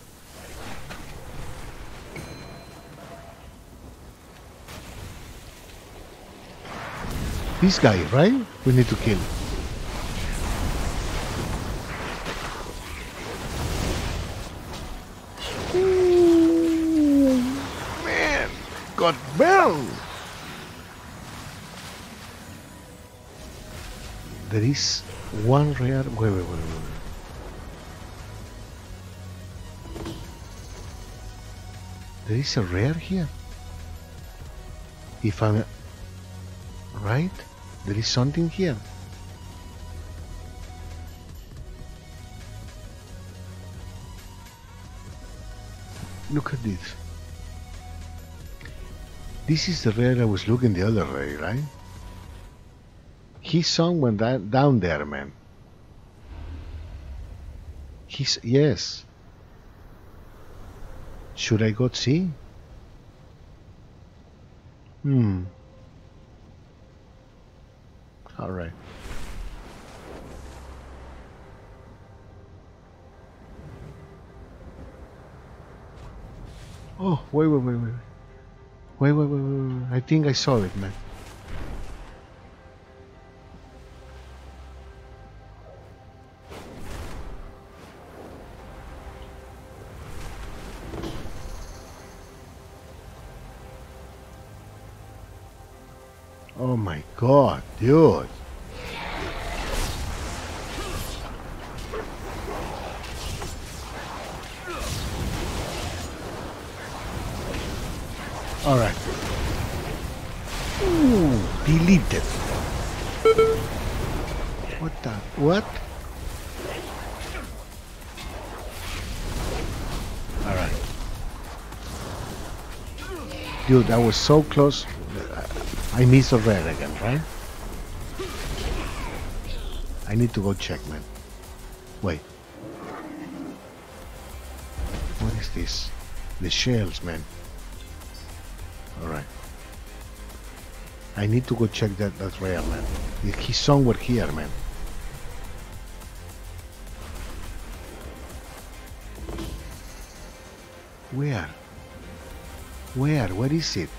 This guy, right? We need to kill. Ooh, man, got burned. There is one rare. Wait. There is a rare here. If I'm right, there is something here. Look at this. This is the rare I was looking the other way, right? He's somewhere down there, man. Yes. Should I go see? All right. Oh, wait. I think I saw it, man. Oh my god, dude. Alright. Ooh, deleted. What? Alright. Dude, I was so close. I missed a rare again, right? I need to go check, man. Wait. What is this? The shells, man. Alright. I need to go check that rare, man. He's somewhere here, man. Where? Where is it?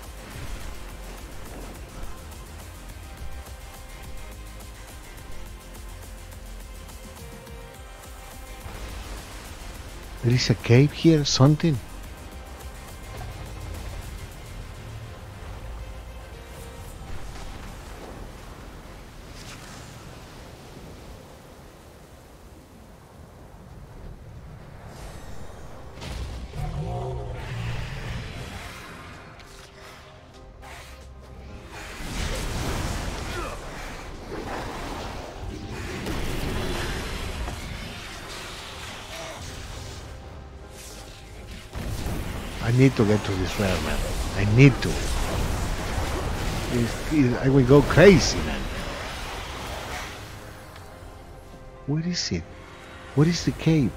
There is a cave here, something. I need to get to this rare, man. I need to. I will go crazy, man. Where is it? What is the cave?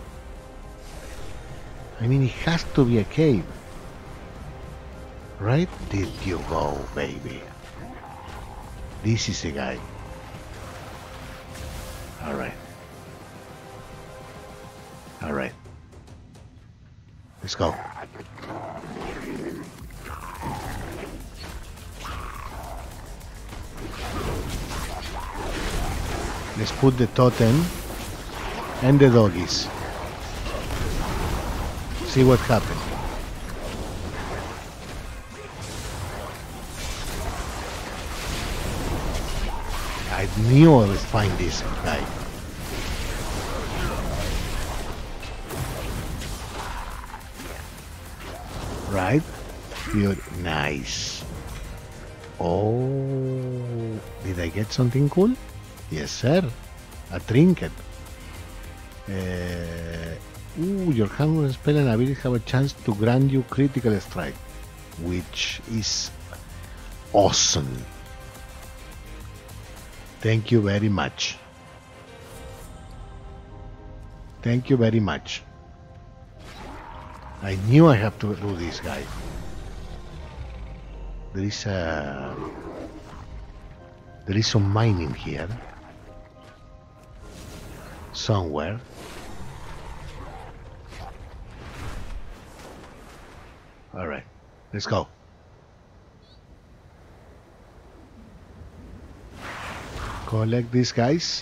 I mean, it has to be a cave. Right? Did you go, baby? This is the guy. Alright. Alright. Let's go. Let's put the totem and the doggies. See what happens. I knew I would find this guy. Right? Good. Nice. Oh, did I get something cool? Yes, sir. A trinket. Your hand spell and ability have a chance to grant you critical strike, which is awesome. Thank you very much. Thank you very much. I knew I have to do this, guy. There is some mining here. Somewhere. Alright, let's go. Collect these guys.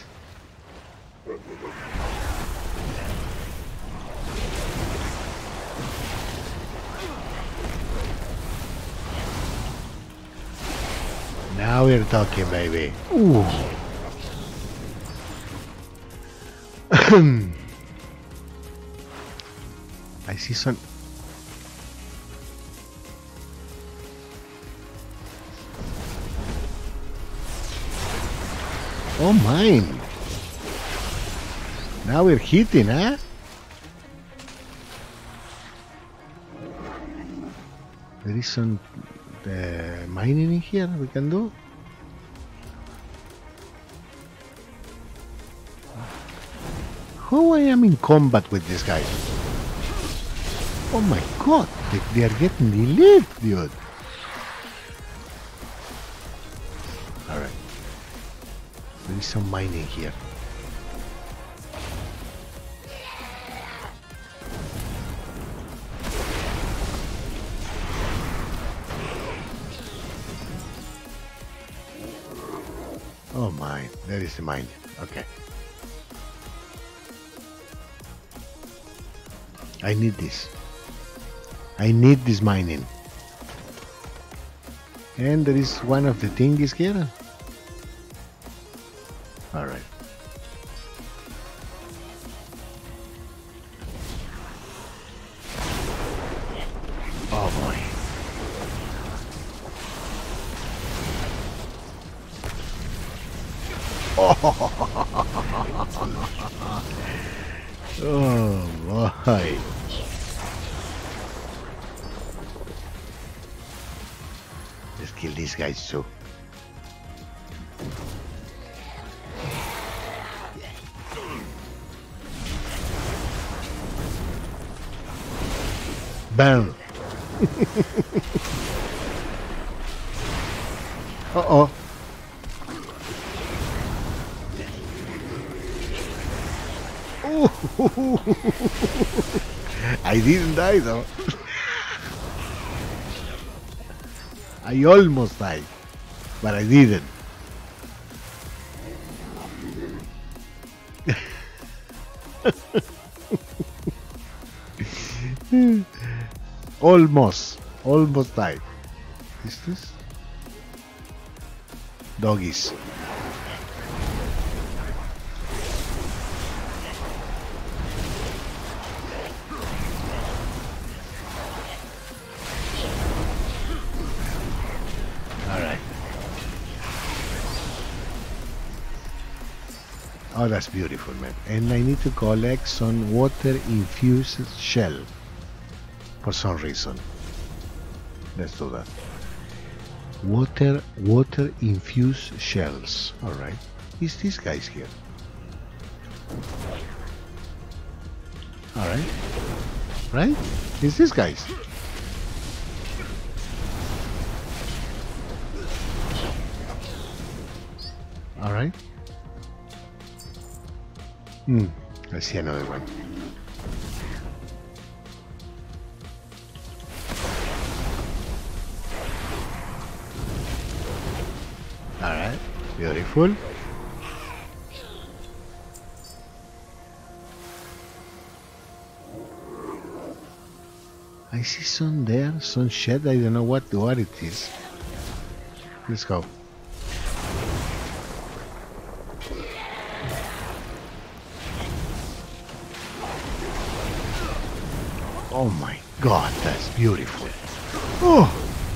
Now we're talking, baby. Ooh. I see some. Oh, mine. Now we're hitting, huh? There is some mining in here we can do. How I am in combat with this guy? Oh my god, they are getting the lead, dude. Alright. There is some mining here. Oh my, there is the mine. Okay. I need this. I need this mining. And there is one of the thingies here. Alright. Oh boy. Oh boy. Let's kill these guys too. Bam. Uh-oh. I didn't die though. I almost died, but I didn't. Almost died. Is this? Doggies. Alright. Oh, that's beautiful, man. And I need to collect some water-infused shell for some reason. Let's do that. Water-infused shells. Alright. Is these guys here? Alright. Right? Is this guys? Alright. I see another one. Alright, beautiful. I see some there, some shed, I don't know what it is. Let's go. Oh my god, that's beautiful. Oh!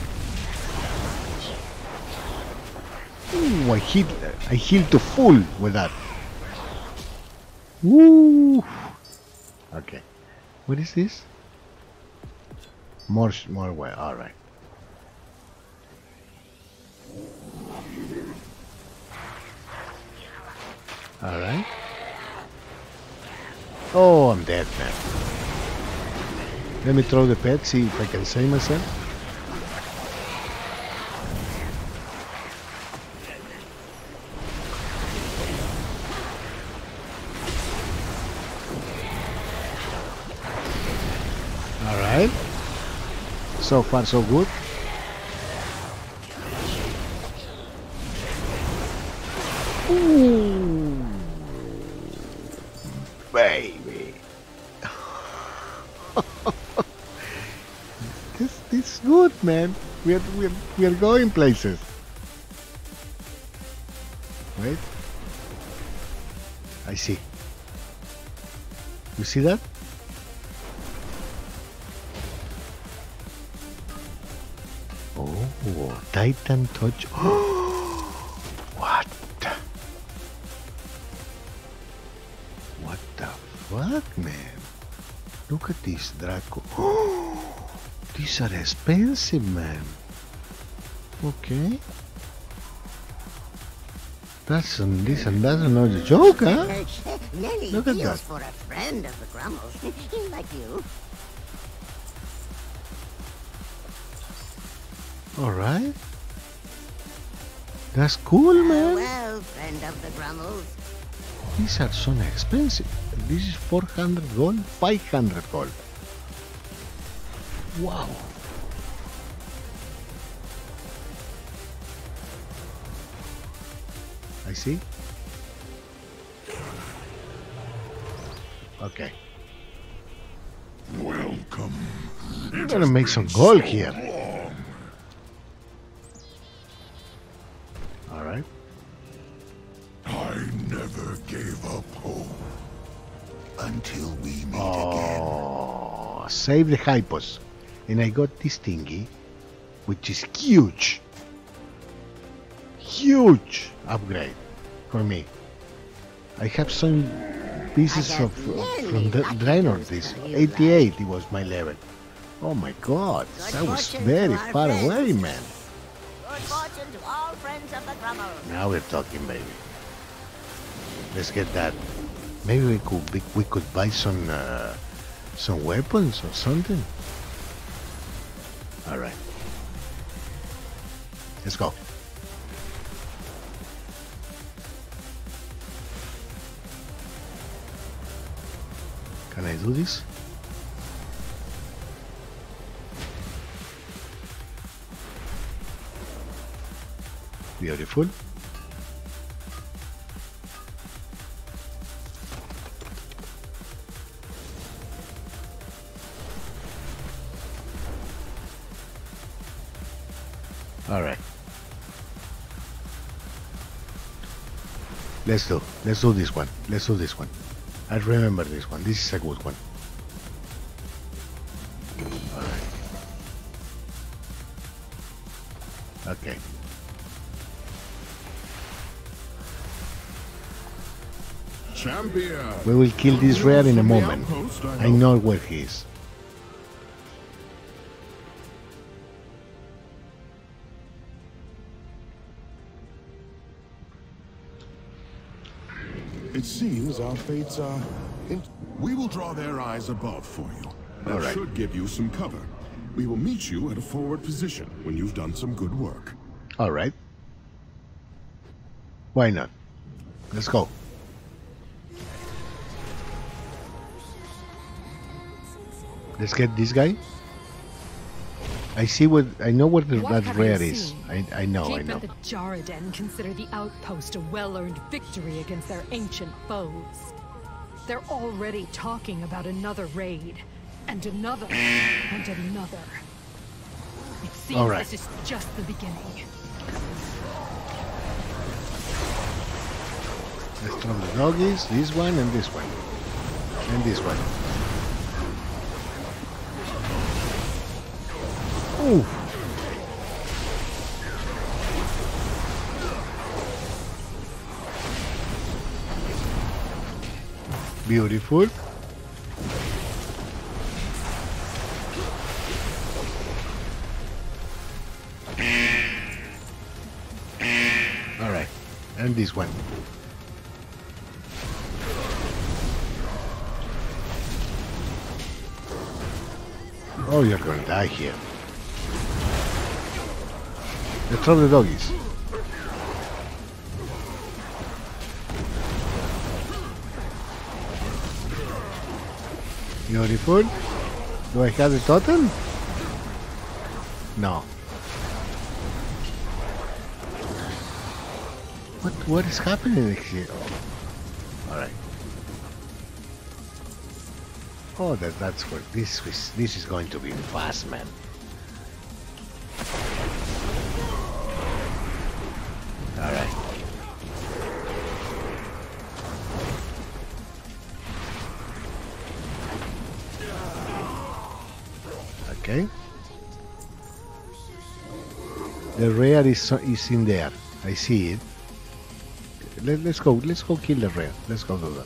Ooh, I healed to full with that. Woo! Okay. What is this? More well, alright. Alright. Oh, I'm dead, man. Let me throw the pet, see if I can save myself. So far, so good. Ooh, baby. This is good, man. We are going places. Wait. I see. You see that? Oh, Titan touch. What? What the fuck, man? Look at this Draco. These are expensive, man. Okay. That's not a joke, huh? Nelly Look at feels that. for a friend of the Grummles. He's like you. Alright. That's cool, man. Well, friend of the Grummles. These are so expensive. This is 400 gold, 500 gold. Wow. I see. Okay. Welcome. I'm gonna make some gold here. Alright. I never gave up hope until we meet Oh, save the hypos. And I got this thingy, which is huge. Huge upgrade for me. I have some pieces of from the Draenor. This 88, it was my level. Oh my god, that was very far away, man. Good fortune to all friends of the Grummles. Now we're talking, baby. Let's get that. Maybe we could buy some weapons or something. All right, let's go. Can I do this? Beautiful. All right. Let's do this one. Let's do this one. I remember this one. This is a good one. All right. Okay. Champion. We will kill this rare in a moment. I know where he is. It seems our fates are... We will draw their eyes above for you. That All right. should give you some cover. We will meet you at a forward position when you've done some good work. All right. Why not? Let's go. Let's get this guy. I know where that rare is. I know. Keep and the Jarraden consider the outpost a well-earned victory against their ancient foes. They're already talking about another raid, and another, and another. It seems All right. this is just the beginning. Let's throw the doggies, this one and this one. And this one. Ooh. Beautiful. All right. And this one. Oh, you're gonna die here. Let's throw the doggies. Beautiful. Do I have the totem? No. What is happening here? All right. Oh, that's what this is going to be fast, man. All right. Okay. The rare is in there. I see it. Let's go kill the rare. Let's go do that.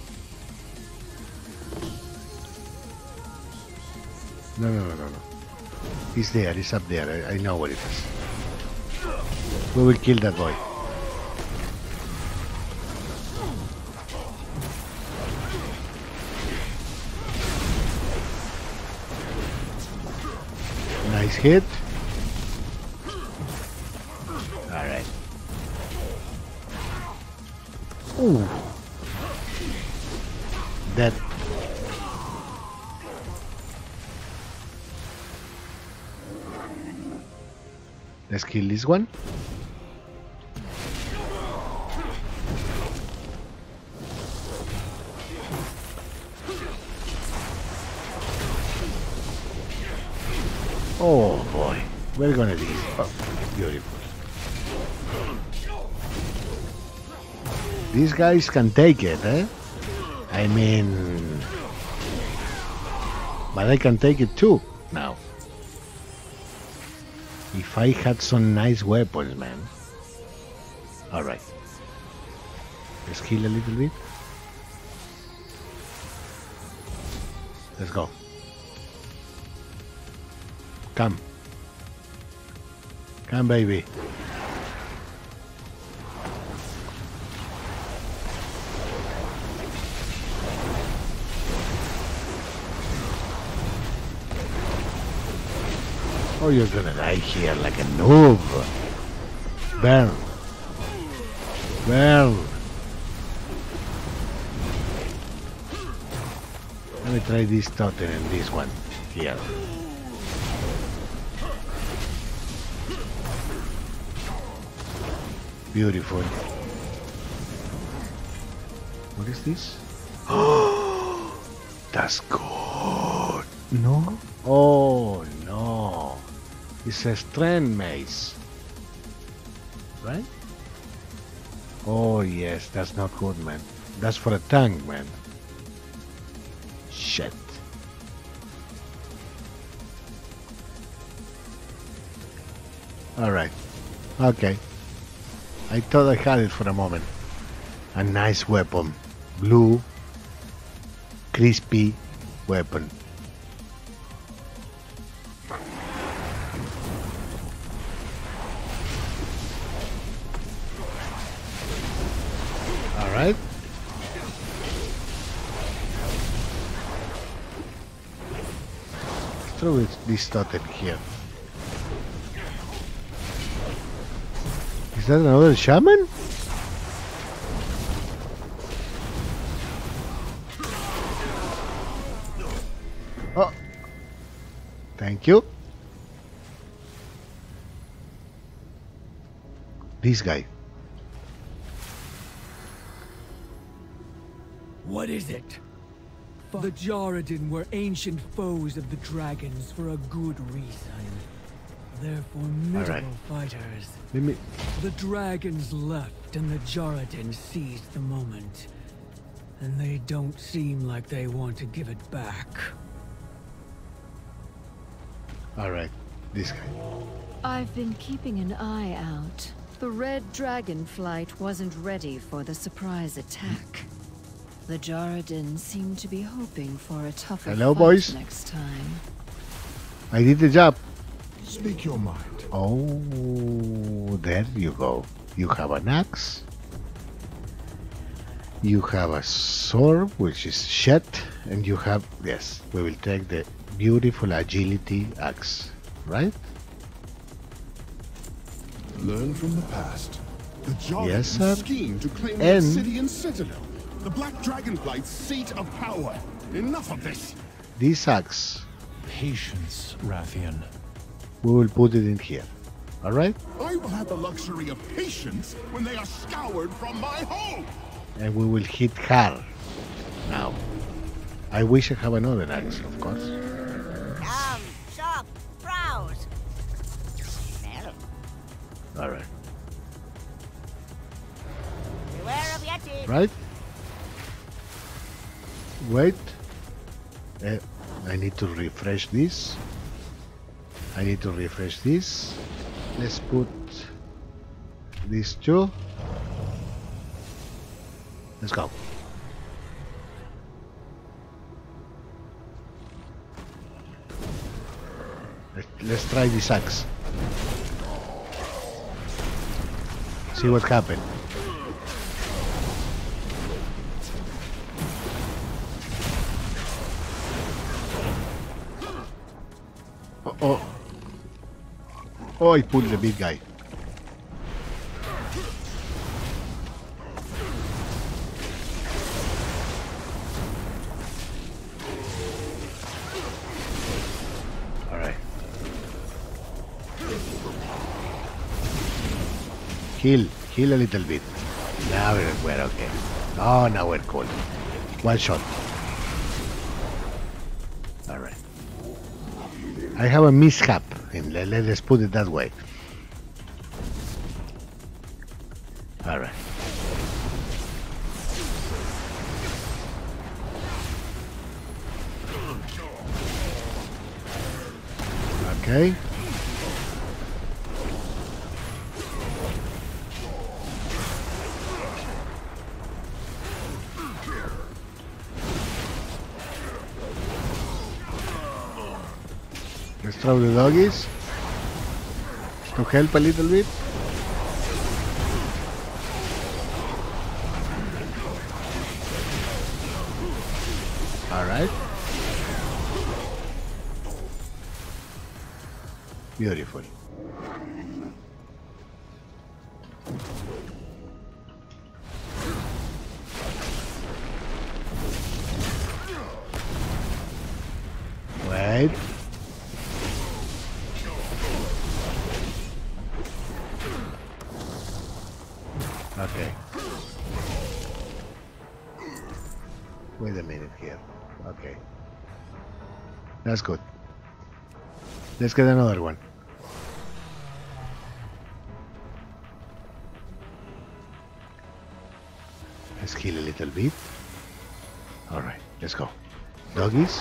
No. He's there, he's up there. I know what it is. We will kill that boy. Nice hit. Alright. Ooh. That. Let's kill this one. Oh boy, we're gonna do it. Oh, beautiful. These guys can take it, eh? I mean, but I can take it too now. If I had some nice weapons, man. Alright. Let's heal a little bit. Let's go. Come. Come, baby. Oh, you're gonna die here like a noob. Burn. Burn. Let me try this totem and this one here. Beautiful. What is this? Oh, that's good. No? Oh, no. It's a strand mace. Right? Oh, yes, that's not good, man. That's for a tank, man. Shit. Alright. Okay. I thought I had it for a moment. A nice weapon. Blue, crispy weapon. Alright. Let's throw this totem here. Is that another shaman? Oh, thank you. This guy. What is it? The Jarradin were ancient foes of the dragons for a good reason. They're formidable fighters. The dragons left and the Jarradin seized the moment. And they don't seem like they want to give it back. Alright, this guy. I've been keeping an eye out. The Red Dragonflight wasn't ready for the surprise attack. The Jarradin seem to be hoping for a tougher fight boys. next time. I did the job. Speak your mind. Oh, there you go. You have an axe. You have a sword, which is Shet, and you have, yes, we will take the beautiful agility axe, right? Learn from the past. The Jarradin Yes, sir. scheme to claim And- the Obsidian Citadel. The Black Dragonflight's seat of power. Enough of this. This axe. Patience, Rathian. we will put it in here. All right? I will have the luxury of patience when they are scoured from my home. And we will hit her now. I wish I have another axe, of course. Come, shop, browse. Smell 'em. All right. Beware of Yeti. Right? Wait. I need to refresh this. Let's put these two. Let's go. Let's try this axe. See what happened. Oh, I pulled the big guy. Alright. Heal a little bit. Now we're okay. Oh, now we're cool. One shot. Alright. I have a mishap. Let's put it that way. All right. Okay. Let's throw the doggies to help a little bit. All right. Beautiful. Wait. Okay. Wait a minute here. Okay. That's good. Let's get another one. Let's heal a little bit. Alright, let's go. Doggies.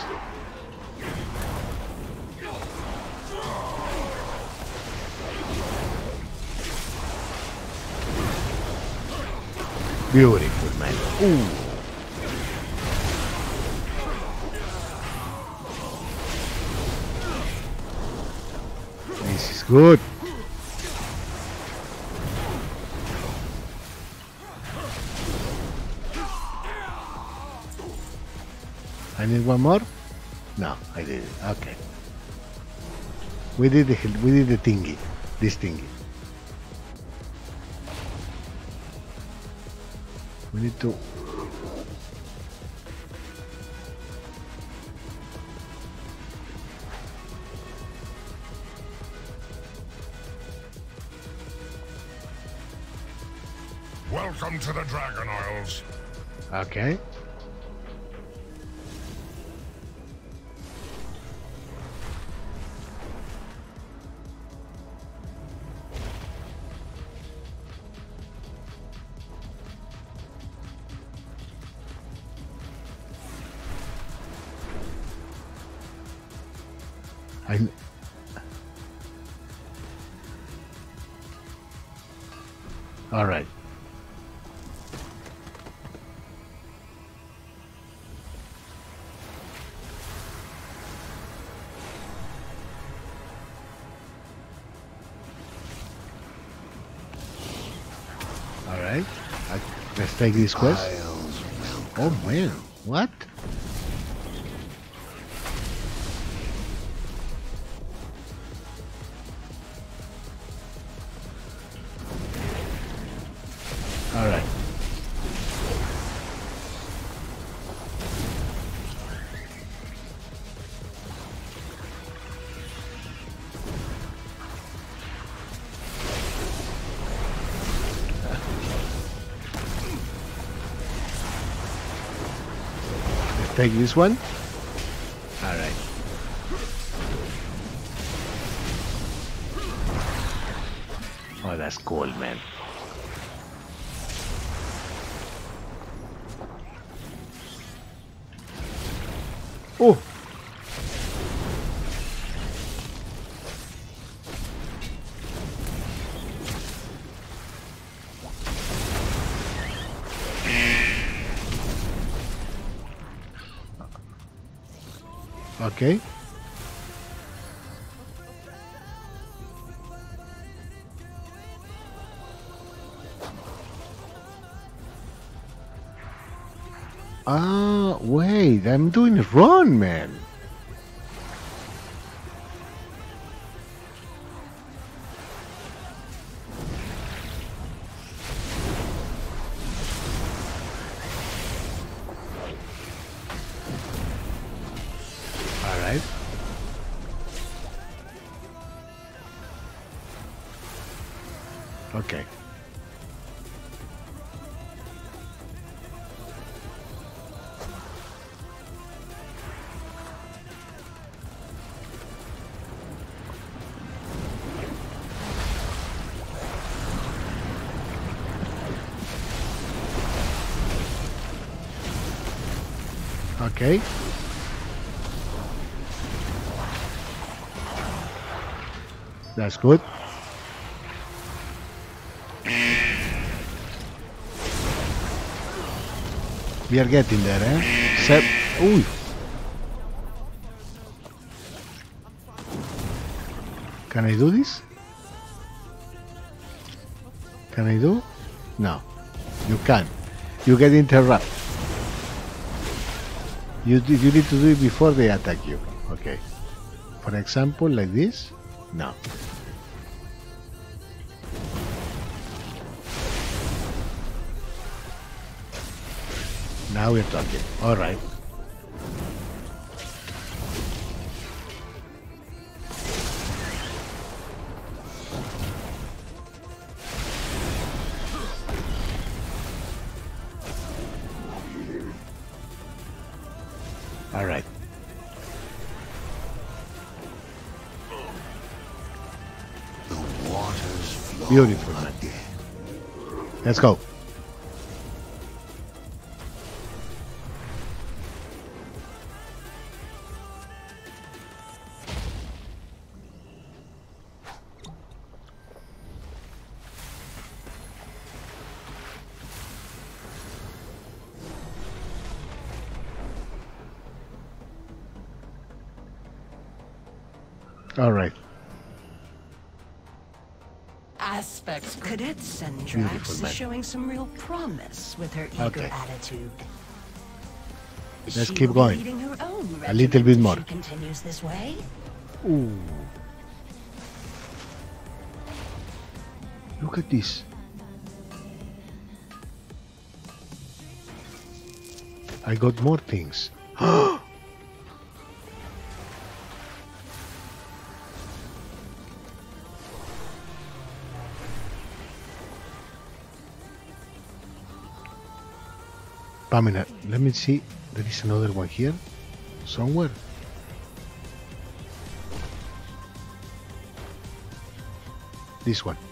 Beautiful, man. Ooh. This is good. I need one more? No, I did it. Okay. We did the thingy. This thingy. We need to... Welcome to the Dragon Isles. Okay. All right. All right. Let's take this quest. Oh man, what? All right. Take this one. Alright. Oh, that's cool, man. Oh! Okay. Ah, wait, I'm doing it wrong, man. All right. Okay. Okay. That's good. We are getting there, eh? Ooh. Can I do this? Can I do? No. You can't. You get interrupted. You need to do it before they attack you. Okay. For example, like this? No. Now we're talking. All right. All right. The waters flow. Beautiful, man. Let's go. All right. Aspects Cadet Sendrax is showing some real promise with her eager attitude. Let's keep going. A little bit more. She continues this way. Ooh. Look at this. I got more things. Pamela, let me see. There is another one here somewhere. This one.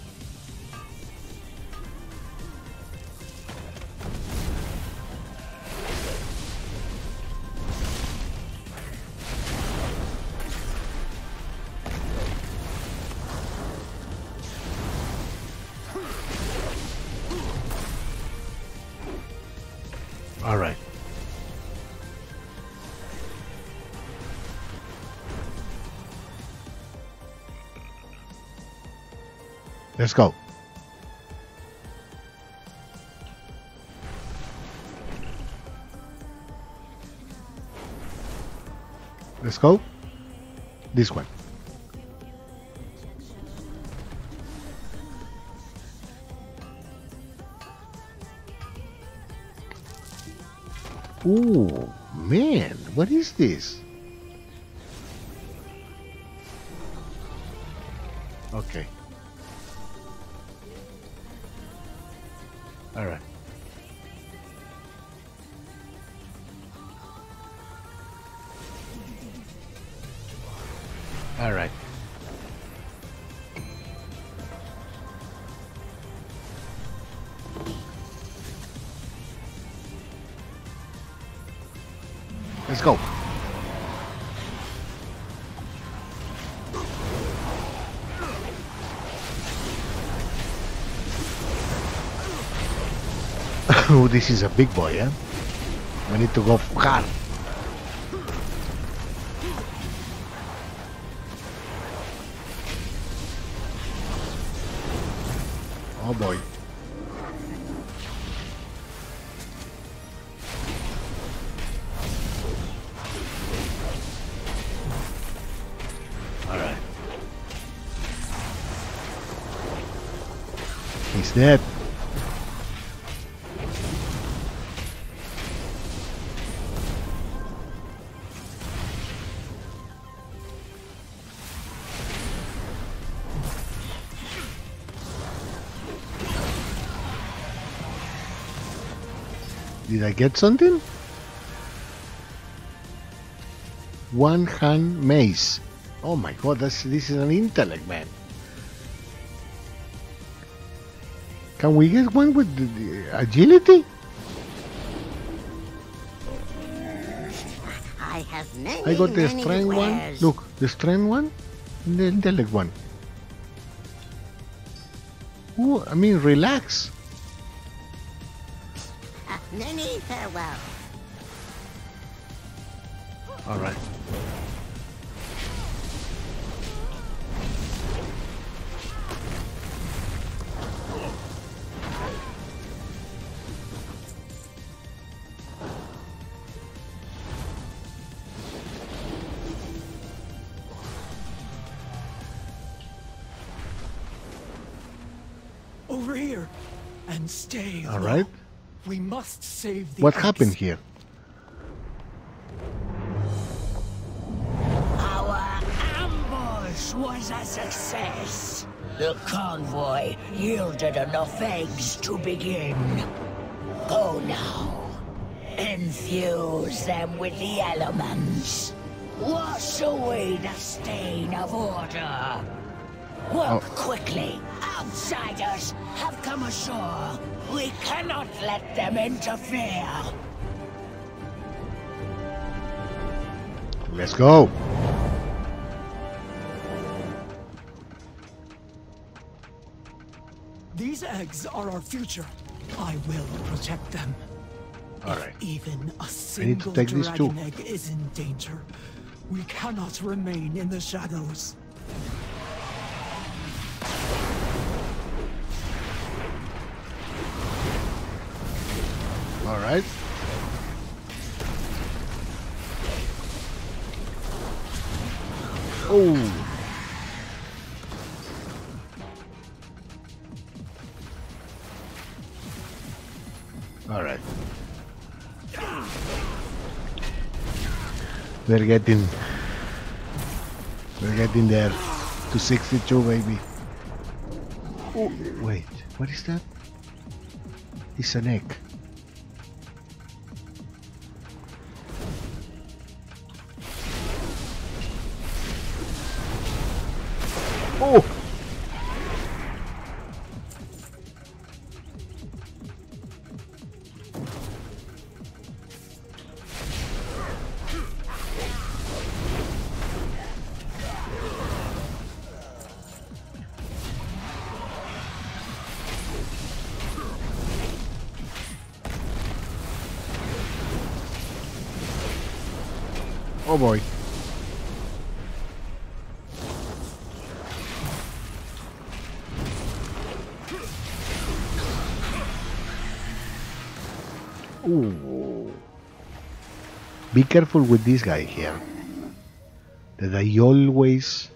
All right. Let's go. Let's go. This one. Ooh, man, what is this? Okay. All right. All right. Let's go. Oh, this is a big boy, eh? We need to go hard. Oh boy. Alright. He's dead. Did I get something? One hand mace. Oh my god, this is an intellect, man. Can we get one with the agility? I have many, I got the many strength one. wares. Look, the strength one and the intellect one. Ooh, I mean, relax. Many farewell. All right. Over here, and stay. All right. We must save the What eggs. happened here? Our ambush was a success. The convoy yielded enough eggs to begin. Go now. Infuse them with the elements. Wash away the stain of order. Work quickly. Outsiders have come ashore. We cannot let them interfere. Let's go. These eggs are our future. I will protect them. All right. Even a I need to single take these two. dragon egg is in danger. We cannot remain in the shadows. All right. Oh. All right. We're getting there to 62, baby. Oh, wait, what is that? It's an egg. Oh! Oh boy. Ooh. Be careful with this guy here. That I always...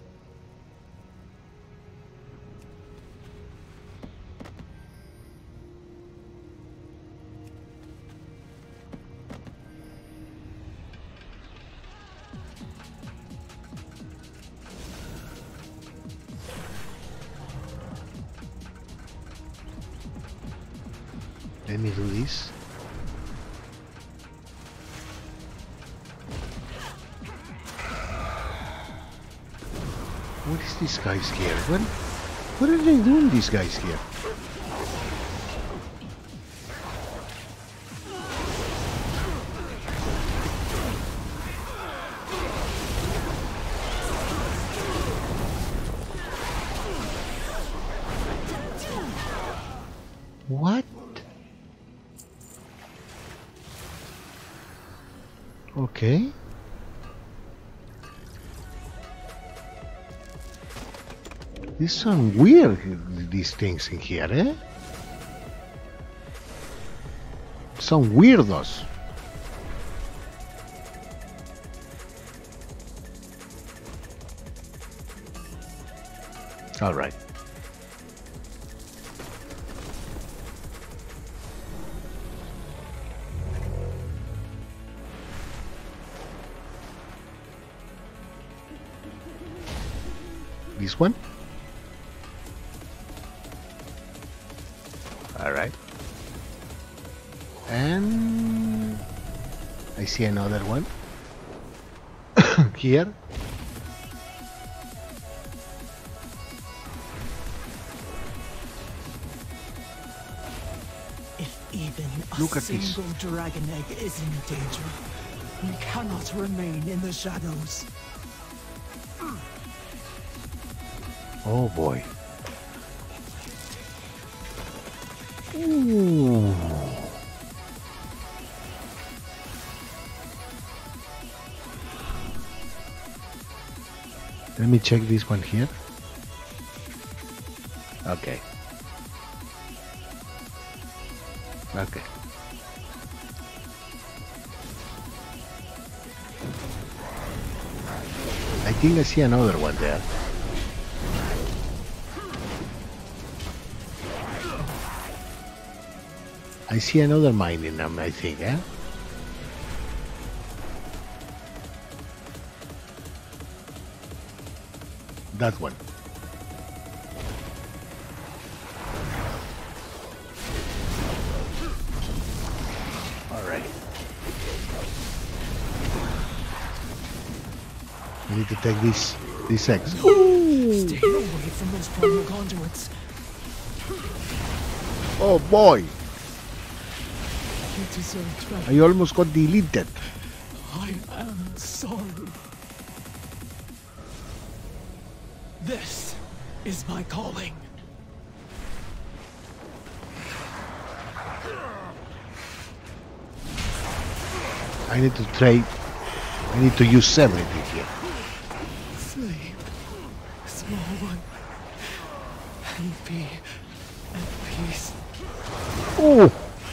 Let me do this. What is these guys here? What are they doing, these guys here? What? Okay. There's some weird these things in here, eh? Some weirdos. All right. This one? Alright. And I see another one here. If even Look a at this. single dragon egg is in danger, we cannot remain in the shadows. Oh boy. Ooh. Let me check this one here. Okay. Okay. I think I see another one there. I see another mine in them, I think, eh? That one. Alright. We need to take these eggs. Stay away from those primal conduits. Oh boy! You deserve better. I almost got deleted. I am sorry. This is my calling. I need to trade. I need to use everything here. Sleep, small one, and be at peace. Oh!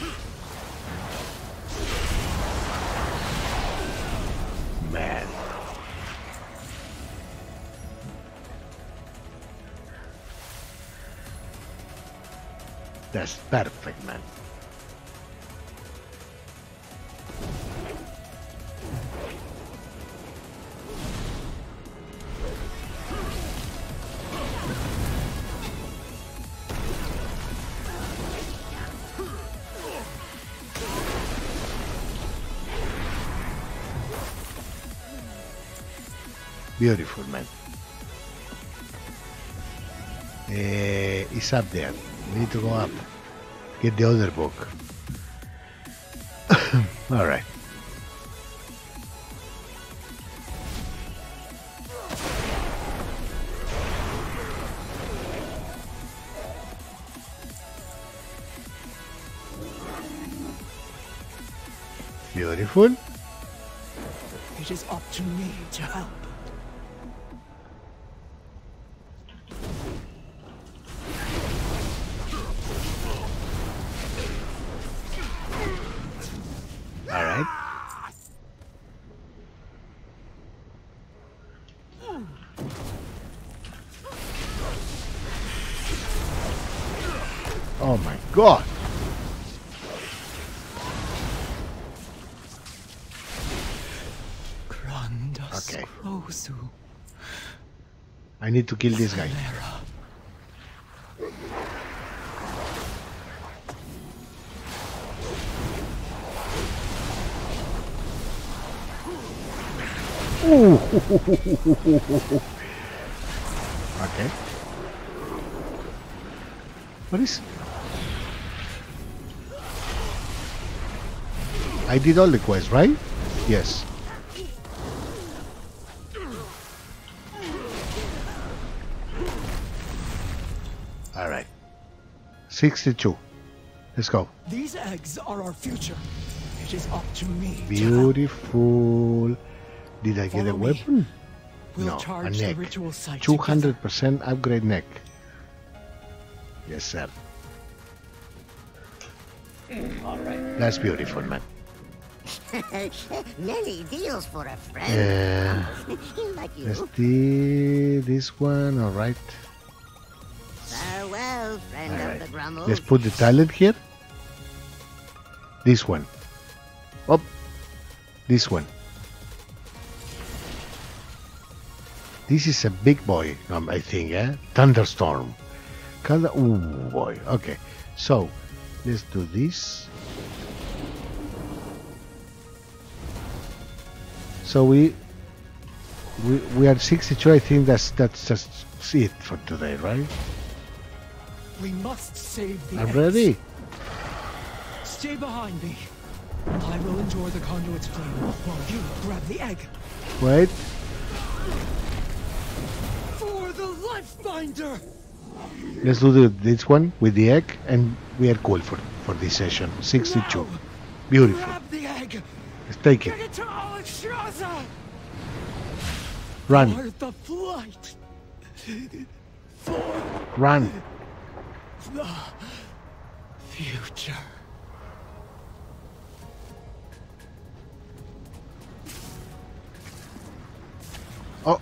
Man. That's perfect, man. Beautiful, man. It's up there. We need to go up. Get the other book. All right. Beautiful. It is up to me to help. All right. Oh my God. Okay. I need to kill this guy. Ooh. Okay. What is... I did all the quests, right? Yes. Alright. 62. Let's go. These eggs are our future. It is up to me. Beautiful. Did I get a weapon? We'll No, a charge neck. the ritual site 200% upgrade neck. Yes, sir. Alright. That's beautiful, man. Many deals for a friend. Like you. Let's do this one. Alright. Farewell, friend of the Grummles. Let's put the talent here. This one. Up. This one. This is a big boy, I think, eh? Thunderstorm. Ooh, boy. Okay. So, let's do this. So we are 62. I think that's just it for today, right? We must save the I'm eggs. ready. Stay behind me. I will endure the conduit's flame while you grab the egg. Wait. For the life binder. Let's do this one with the egg, and we are cool for this session. 62. Now, Beautiful. grab the egg. Let's take it. Get it to Alexstrasza. Run. For the flight. For Run. the future. Oh.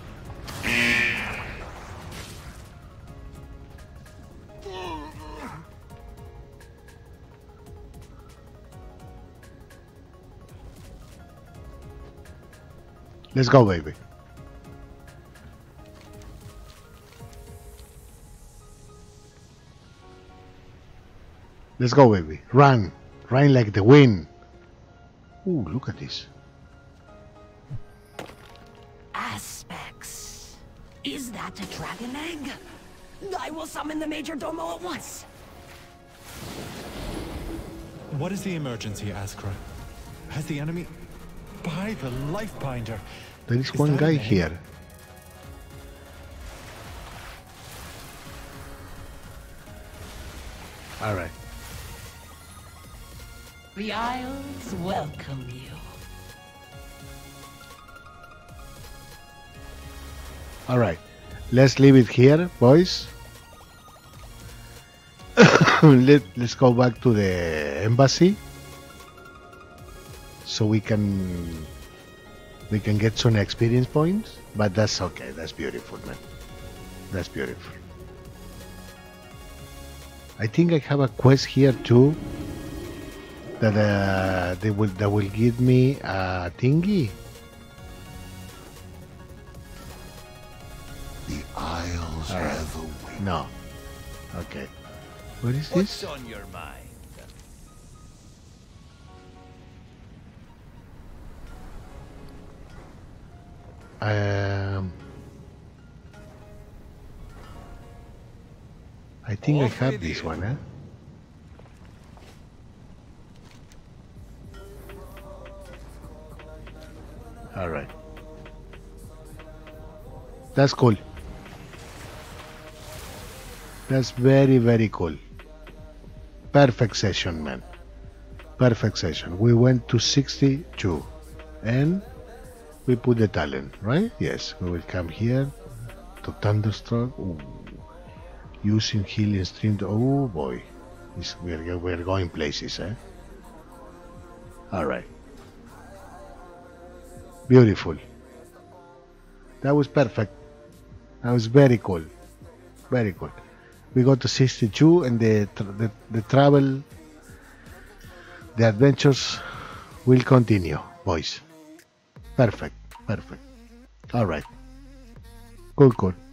Let's go, baby. Let's go, baby. Run. Run like the wind. Ooh, look at this. Aspects. Is that a dragon egg? I will summon the Major Domo at once. What is the emergency, Askra? Has the enemy... By the life binder. There is one guy here. All right. The Isles welcome you. All right. Let's leave it here, boys. Let's go back to the embassy so we can get some experience points, but that's okay. That's beautiful, man. That's beautiful. I think I have a quest here too that that will give me a thingy. The Isles have awakened. No. Okay. What is What's this? on your mind? I think I have this one, eh? Alright. That's cool. That's very, very cool. Perfect session, man. Perfect session. We went to 62 and we put the talent, right? Yes, we will come here to Thunderstruck. Ooh. Using healing stream. Oh boy, we're going places, eh? All right. Beautiful. That was perfect. That was very cool. Very cool. We got to 62 and the travel, the adventures will continue, boys. Perfect. Perfect. All right. Cool, cool.